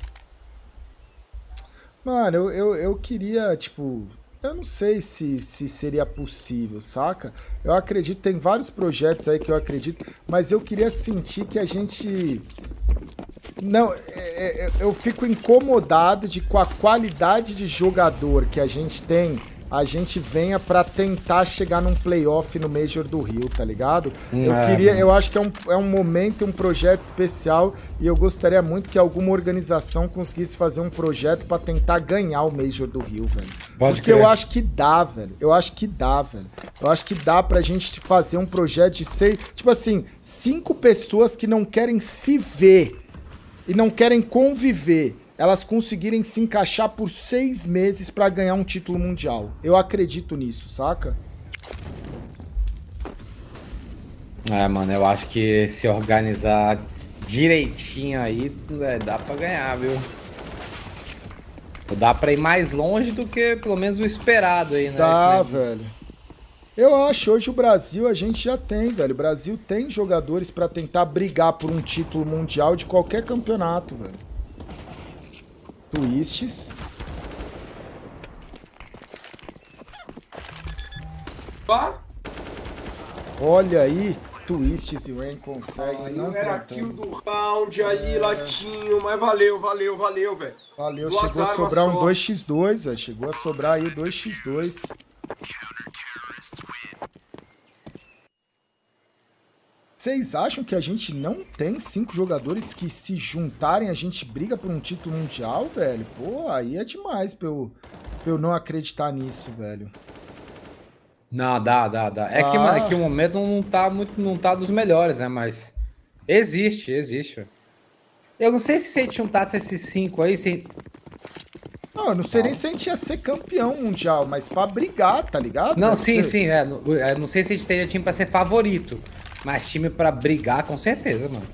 Mano, eu, eu, eu queria, tipo... Eu não sei se, se seria possível, saca? Eu acredito, tem vários projetos aí que eu acredito, mas eu queria sentir que a gente... Não, é, é, eu fico incomodado de com a qualidade de jogador que a gente tem, a gente venha pra tentar chegar num playoff no Major do Rio, tá ligado? Eu É, queria, mano. eu acho que é um, é um momento, um projeto especial e eu gostaria muito que alguma organização conseguisse fazer um projeto pra tentar ganhar o Major do Rio, velho. Pode Porque crer. eu acho que dá, velho. Eu acho que dá, velho. Eu acho que dá pra gente fazer um projeto de seis, tipo assim, cinco pessoas que não querem se ver e não querem conviver, elas conseguirem se encaixar por seis meses pra ganhar um título mundial. Eu acredito nisso, saca? É, mano, eu acho que se organizar direitinho aí, é, dá pra ganhar, viu? Dá pra ir mais longe do que pelo menos o esperado aí, né? Dá, Esse- velho. Eu acho, hoje o Brasil a gente já tem, velho. O Brasil tem jogadores pra tentar brigar por um título mundial de qualquer campeonato, velho. Twists. Pá, Olha aí, Twists e Rain conseguem. aí Não era contando. kill do round ali, latinho, mas valeu, valeu, valeu, velho. Valeu, Duas chegou a armas sobrar um só. dois contra dois, velho. Chegou a sobrar aí o dois contra dois. Vocês acham que a gente não tem cinco jogadores que se juntarem a gente briga por um título mundial, velho? Pô, aí é demais pra eu, pra eu não acreditar nisso, velho. Não, dá, dá, dá. É que, Ah. mano, é que o momento não tá muito, não tá dos melhores, né? Mas existe, existe. velho. Eu não sei se se a gente juntasse esses cinco aí, se... Não, eu não sei nem se a gente ia ser campeão mundial, mas pra brigar, tá ligado? Não, velho? sim, Você- sim, é. não- é, Não sei se a gente teria time pra ser favorito, mas time pra brigar, com certeza, mano.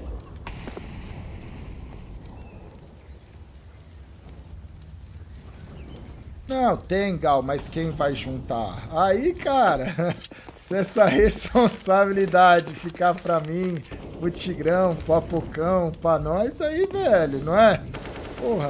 Não, tem, Gal, mas quem vai juntar? Aí, cara, se essa responsabilidade ficar pra mim, pro Tigrão, pro Apocão, pra nós, aí, velho, não é? Porra.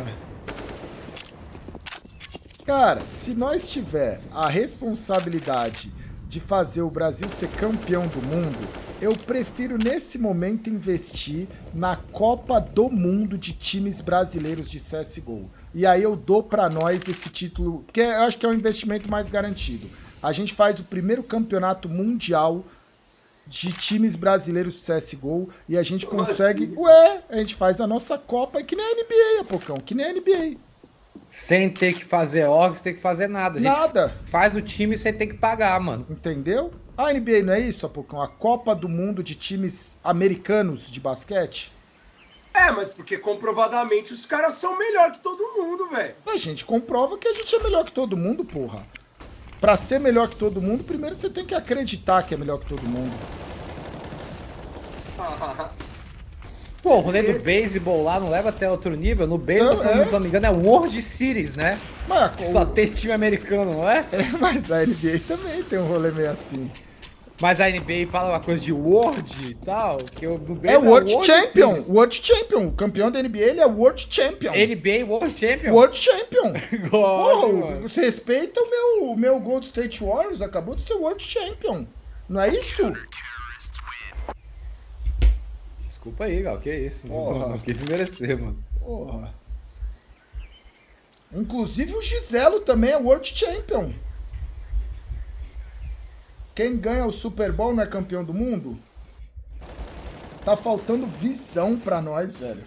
Cara, se nós tiver a responsabilidade de fazer o Brasil ser campeão do mundo, eu prefiro nesse momento investir na Copa do Mundo de times brasileiros de C S G O. E aí eu dou pra nós esse título, que eu acho que é o investimento mais garantido. A gente faz o primeiro campeonato mundial de times brasileiros de C S G O e a gente Como consegue... assim? Ué, a gente faz a nossa Copa que nem a N B A, Apocão, que nem a N B A. Sem ter que fazer orgs, sem ter que fazer nada. A gente Nada. faz o time sem ter que pagar, mano. Entendeu? A N B A não é isso, Apocão? A Copa do Mundo de times americanos de basquete? É, mas porque comprovadamente os caras são melhor que todo mundo, velho. A gente comprova que a gente é melhor que todo mundo, porra. Pra ser melhor que todo mundo, primeiro você tem que acreditar que é melhor que todo mundo. Pô, o rolê do beisebol lá não leva até outro nível. No beisebol, Não, se é. não me engano, é World Series, né? Mas, Que só tem time americano, não é? é, mas a N B A também tem um rolê meio assim. Mas a N B A fala uma coisa de World e tal, que eu, no É beisebol World Champion. Series. World Champion. O campeão da N B A ele é World Champion. N B A World Champion? World Champion. God, Porra, mano. você respeita o meu, o meu Gold State Warriors, acabou de ser World Champion. Não é isso? Desculpa aí, Gal, que isso. Não, Porra. não, não quis desmerecer, mano. Porra. Inclusive o Giselo também é World Champion. Quem ganha o Super Bowl não é campeão do mundo? Tá faltando visão pra nós, velho.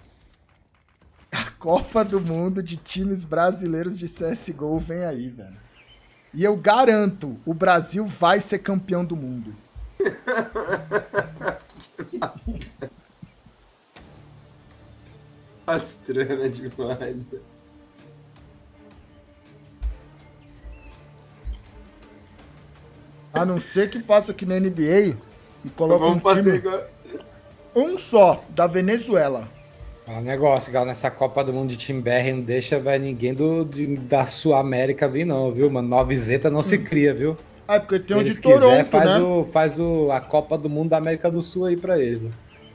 A Copa do Mundo de times brasileiros de C S G O vem aí, velho. E eu garanto, o Brasil vai ser campeão do mundo. Pastrana demais, velho. A não ser que faça aqui na N B A e coloque um Vamos time, igual... um só, da Venezuela. É um negócio, gal, nessa Copa do Mundo de time B R não deixa, velho, ninguém do, de, da Sul América vir, não, viu, mano? Nova Zeta não se cria, viu? Ah, porque tem Se um eles de Toronto, quiser, faz, né? o, faz o, a Copa do Mundo da América do Sul aí pra eles. Né?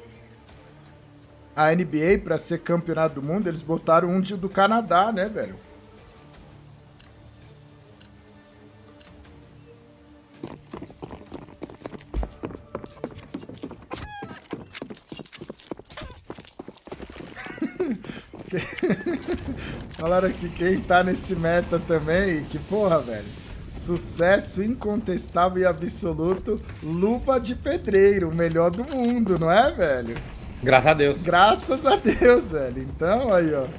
A N B A, pra ser campeonato do mundo, eles botaram um de, do Canadá, né, velho? Falaram aqui quem tá nesse meta também, que porra, velho. Sucesso incontestável e absoluto, Luva de Pedreiro, o melhor do mundo, não é, velho? Graças a Deus. Graças a Deus, velho. Então, aí, ó.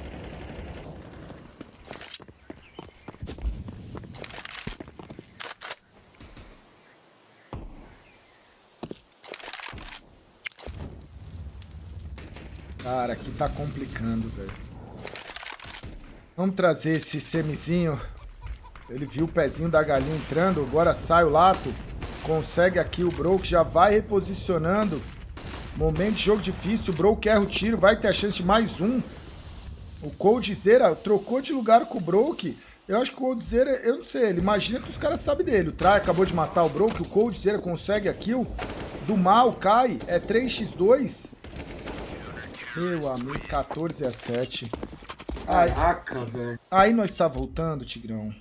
Cara, aqui tá complicando, velho. Vamos trazer esse semizinho. Ele viu o pezinho da galinha entrando. Agora sai o Lato. Consegue aqui o Broke. Já vai reposicionando. Momento de jogo difícil. O Broke erra o tiro. Vai ter a chance de mais um. O Coldzera trocou de lugar com o Broke. Eu acho que o Coldzera, eu não sei. Ele imagina que os caras sabem dele. O Try acabou de matar o Broke. O Coldzera consegue a kill. Do mal cai. É três a dois. Meu amigo, quatorze a sete. Aí, Caraca, velho. aí nós tá voltando, Tigrão.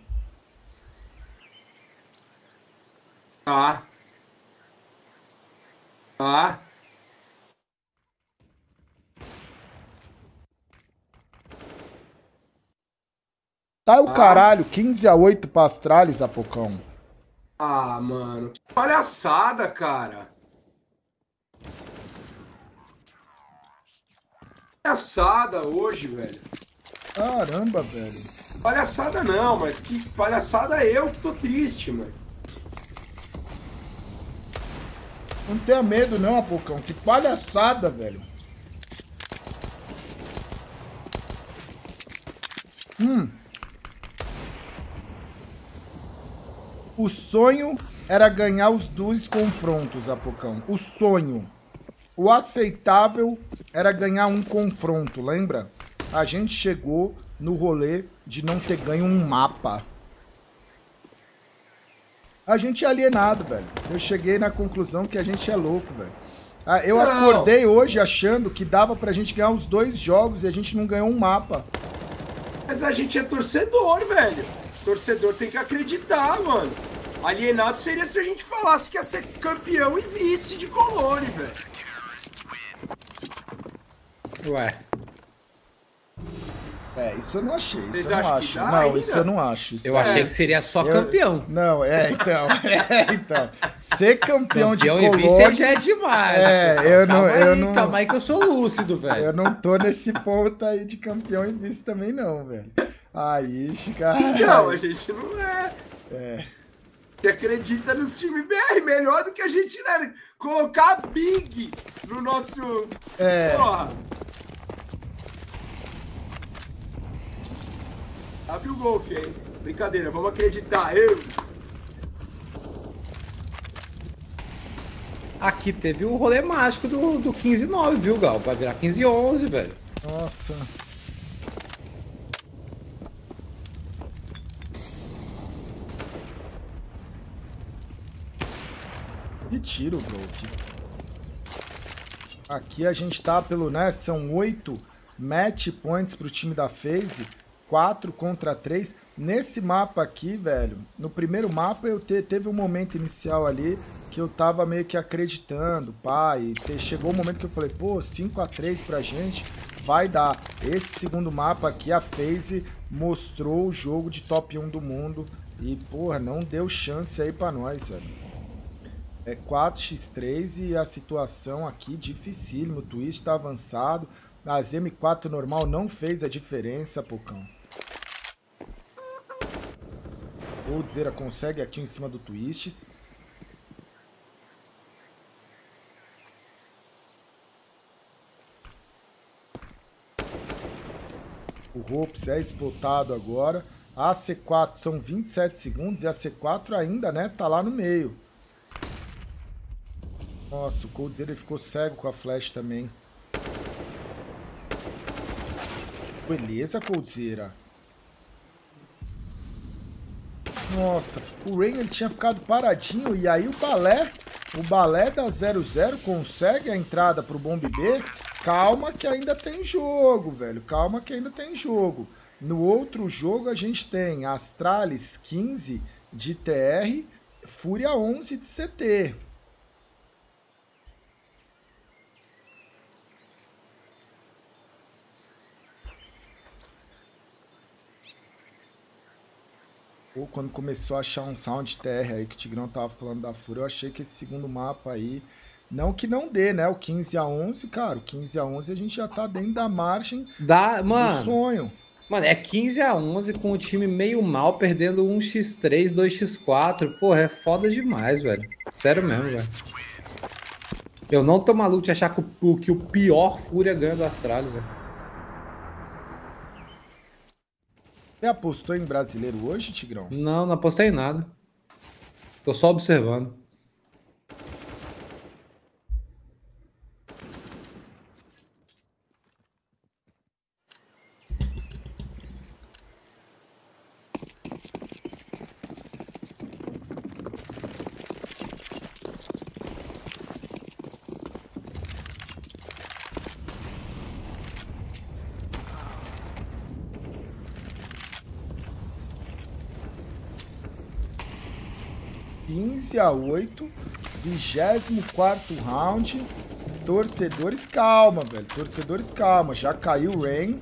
Tá. Tá. Tá o Ah. caralho, quinze a oito pra Astralis, Apocão. Ah, mano. Que palhaçada, cara. Palhaçada hoje, velho. Caramba, velho. Palhaçada não, mas que palhaçada eu que tô triste, mano. Não tenha medo não, Apocão. Que palhaçada, velho. Hum. O sonho era ganhar os dois confrontos, Apocão. O sonho. O aceitável era ganhar um confronto, lembra? A gente chegou no rolê de não ter ganho um mapa. A gente é alienado, velho. Eu cheguei na conclusão que a gente é louco, velho. Ah, eu Não. acordei hoje achando que dava pra gente ganhar os dois jogos e a gente não ganhou um mapa. Mas a gente é torcedor, velho. Torcedor tem que acreditar, mano. Alienado seria se a gente falasse que ia ser campeão e vice de Colônia, velho. Ué. É, isso eu não achei. Isso Vocês eu não acham acho. que dá Não, ainda? isso eu não acho. Isso Eu não- achei que seria só Eu- campeão. Não, é, então. É, então. Ser campeão, de Campeão e vice Colônia... já é demais. É, Apocão. eu não- Calma eu aí, não- Calma aí que eu sou lúcido, velho. Eu não tô nesse ponto aí de campeão e vice também não, velho. Aí, cara. Não, a gente não é. É. Você acredita nos times B R melhor do que a gente, né? Colocar a Big no nosso... É. Porra. Abre o golfe aí. Brincadeira, vamos acreditar. Eu... Aqui teve o rolê mágico do, do quinze nove, viu, Gal? Vai virar quinze onze, velho. Nossa. Que tiro, Broke. Aqui a gente tá pelo, né? São oito match points pro time da FaZe. quatro contra três. Nesse mapa aqui, velho, no primeiro mapa eu te, teve um momento inicial ali que eu tava meio que acreditando, pá, e te, chegou um momento que eu falei, pô, cinco a três pra gente vai dar. Esse segundo mapa aqui, a FaZe mostrou o jogo de top um do mundo e, porra, não deu chance aí pra nós, velho. É quatro a três e a situação aqui dificílima, o Twist tá avançado, as M quatro normal não fez a diferença, Pocão. Coldzera consegue aqui em cima do Twists. O Ropes é spotado agora. A C quatro são vinte e sete segundos e a C quatro ainda, né, tá lá no meio. Nossa, o Coldzera ficou cego com a flash também. Beleza, Coldzera. Nossa, o Rain ele tinha ficado paradinho e aí o balé, o balé da zero zero consegue a entrada pro Bomb B. Calma que ainda tem jogo, velho. Calma que ainda tem jogo. No outro jogo a gente tem Astralis quinze de T R, Fúria onze de C T. Ou quando começou a achar um sound T R aí que o Tigrão tava falando da Fúria, eu achei que esse segundo mapa aí, não que não dê, né? O quinze a onze, cara, o quinze a onze a gente já tá dentro da margem Dá, mano, do sonho. Mano, é quinze a onze com o time meio mal, perdendo um x três, dois x quatro. Porra, é foda demais, velho. Sério mesmo, velho. Eu não tô maluco de achar que o, que o pior Fúria ganha do Astralis, velho. Você apostou em brasileiro hoje, Tigrão? Não, não apostei em nada. Tô só observando. quinze a oito, vigésimo quarto round. Torcedores, calma, velho. Torcedores, calma. Já caiu o Rain.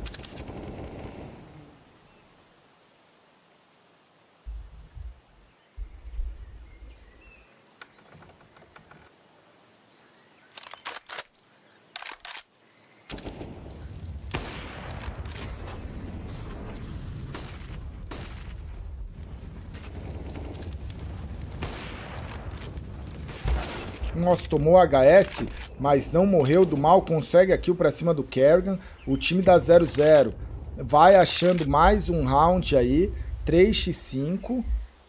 Nossa, tomou H S, mas não morreu do mal. Consegue a kill pra cima do Kerrigan. O time da zero zero vai achando mais um round aí. três a cinco.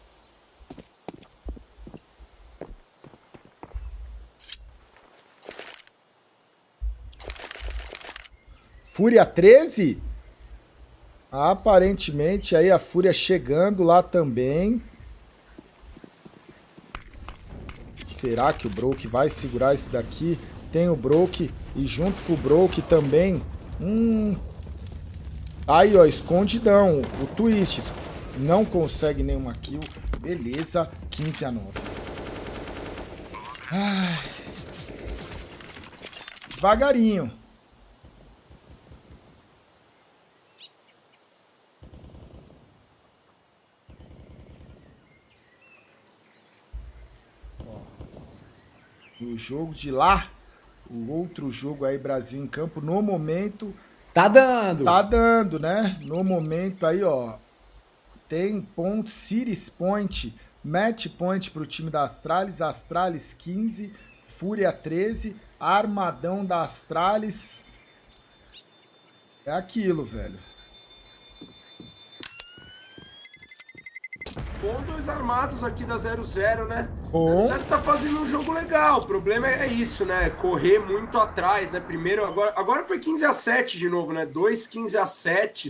Fúria treze? Aparentemente aí a Fúria chegando lá também. Será que o Broke vai segurar isso daqui? Tem o Broke e junto com o Broke também. Hum. Aí, ó, escondidão. O Twist não consegue nenhuma kill. Beleza, quinze a nove. Ai. Devagarinho. O jogo de lá, o outro jogo aí, Brasil em campo, no momento... Tá dando! Tá dando, né? No momento aí, ó, tem ponto, Series Point, Match Point pro time da Astralis, Astralis quinze, Fúria treze, Armadão da Astralis. É aquilo, velho. Bom, dois armados aqui da zero zero, né? Bom. zero zero tá fazendo um jogo legal. O problema é isso, né? Correr muito atrás, né? Primeiro, agora, agora foi quinze a sete de novo, né? Dois quinze a sete.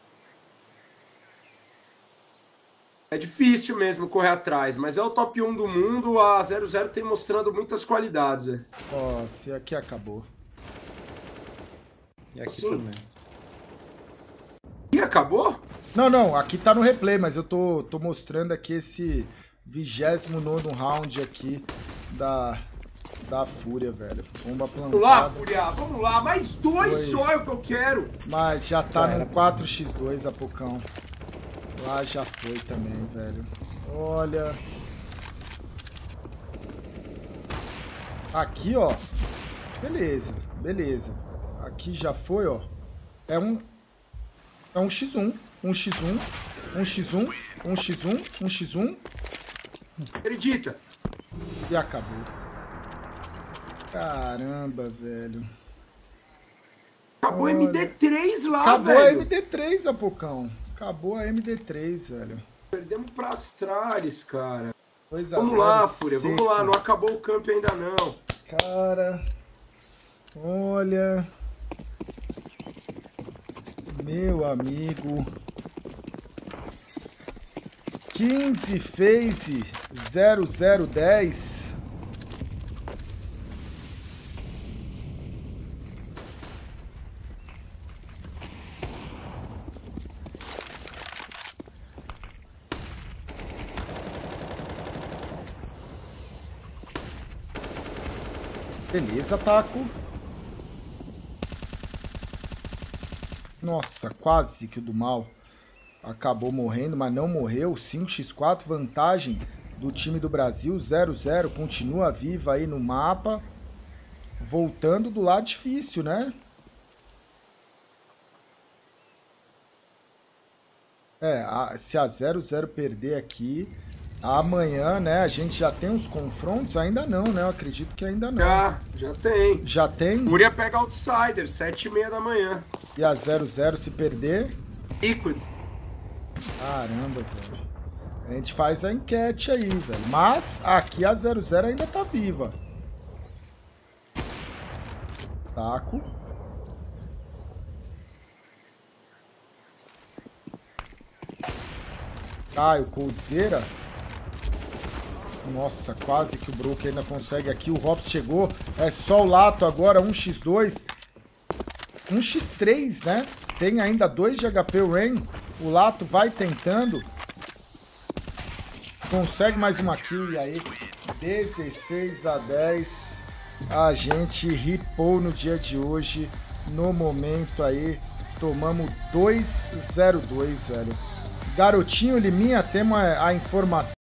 É difícil mesmo correr atrás, mas é o top um do mundo. A zero zero tem mostrando muitas qualidades, né? Nossa, aqui acabou. E aqui Sim. também. E acabou? Não, não, aqui tá no replay, mas eu tô, tô mostrando aqui esse vigésimo nono round aqui da, da Fúria, velho. Bomba plantada. Vamos lá, Fúria, vamos lá. Mais dois Foi. só é o que eu quero. Mas já tá Já era, no quatro a dois, Apocão. Lá já foi também, velho. Olha. Aqui, ó. Beleza, beleza. Aqui já foi, ó. É um... É um x um. Um x um. Um x um. Um x um. Um x um. Acredita? E acabou. Caramba, velho. acabou Olha. a M D três lá, Acabou velho. a M D três, Apocão. Acabou a M D três, velho. Perdemos pra Astralis, cara. dois a Vamos zero lá, Fúria, seco. vamos lá. Não acabou o camp ainda não. Cara, olha, meu amigo, quinze phase zero zero dez. Beleza, Taco. Nossa, quase que o do mal acabou morrendo, mas não morreu. cinco a quatro, vantagem do time do Brasil. zero a zero, continua viva aí no mapa. Voltando do lado difícil, né? É, a, se a zero a zero perder aqui... Amanhã, né, a gente já tem os confrontos? Ainda não, né? Eu acredito que ainda não. Já, já tem. Já tem? Fúria pega Outsider, sete e meia da manhã. E a zero a zero se perder? Liquid. Caramba, velho. A gente faz a enquete aí, velho. Mas aqui a zero a zero ainda tá viva. Taco. Cai o Coldzera. Nossa, quase que o Brook ainda consegue aqui. O Hops chegou. É só o Lato agora. um a dois. um a três, né? Tem ainda dois de H P o Rain. O Lato vai tentando. Consegue mais uma kill. E aí, dezesseis a dez. A gente ripou no dia de hoje. No momento aí, tomamos dois a zero dois, velho. Garotinho Liminha, temos a, a informação.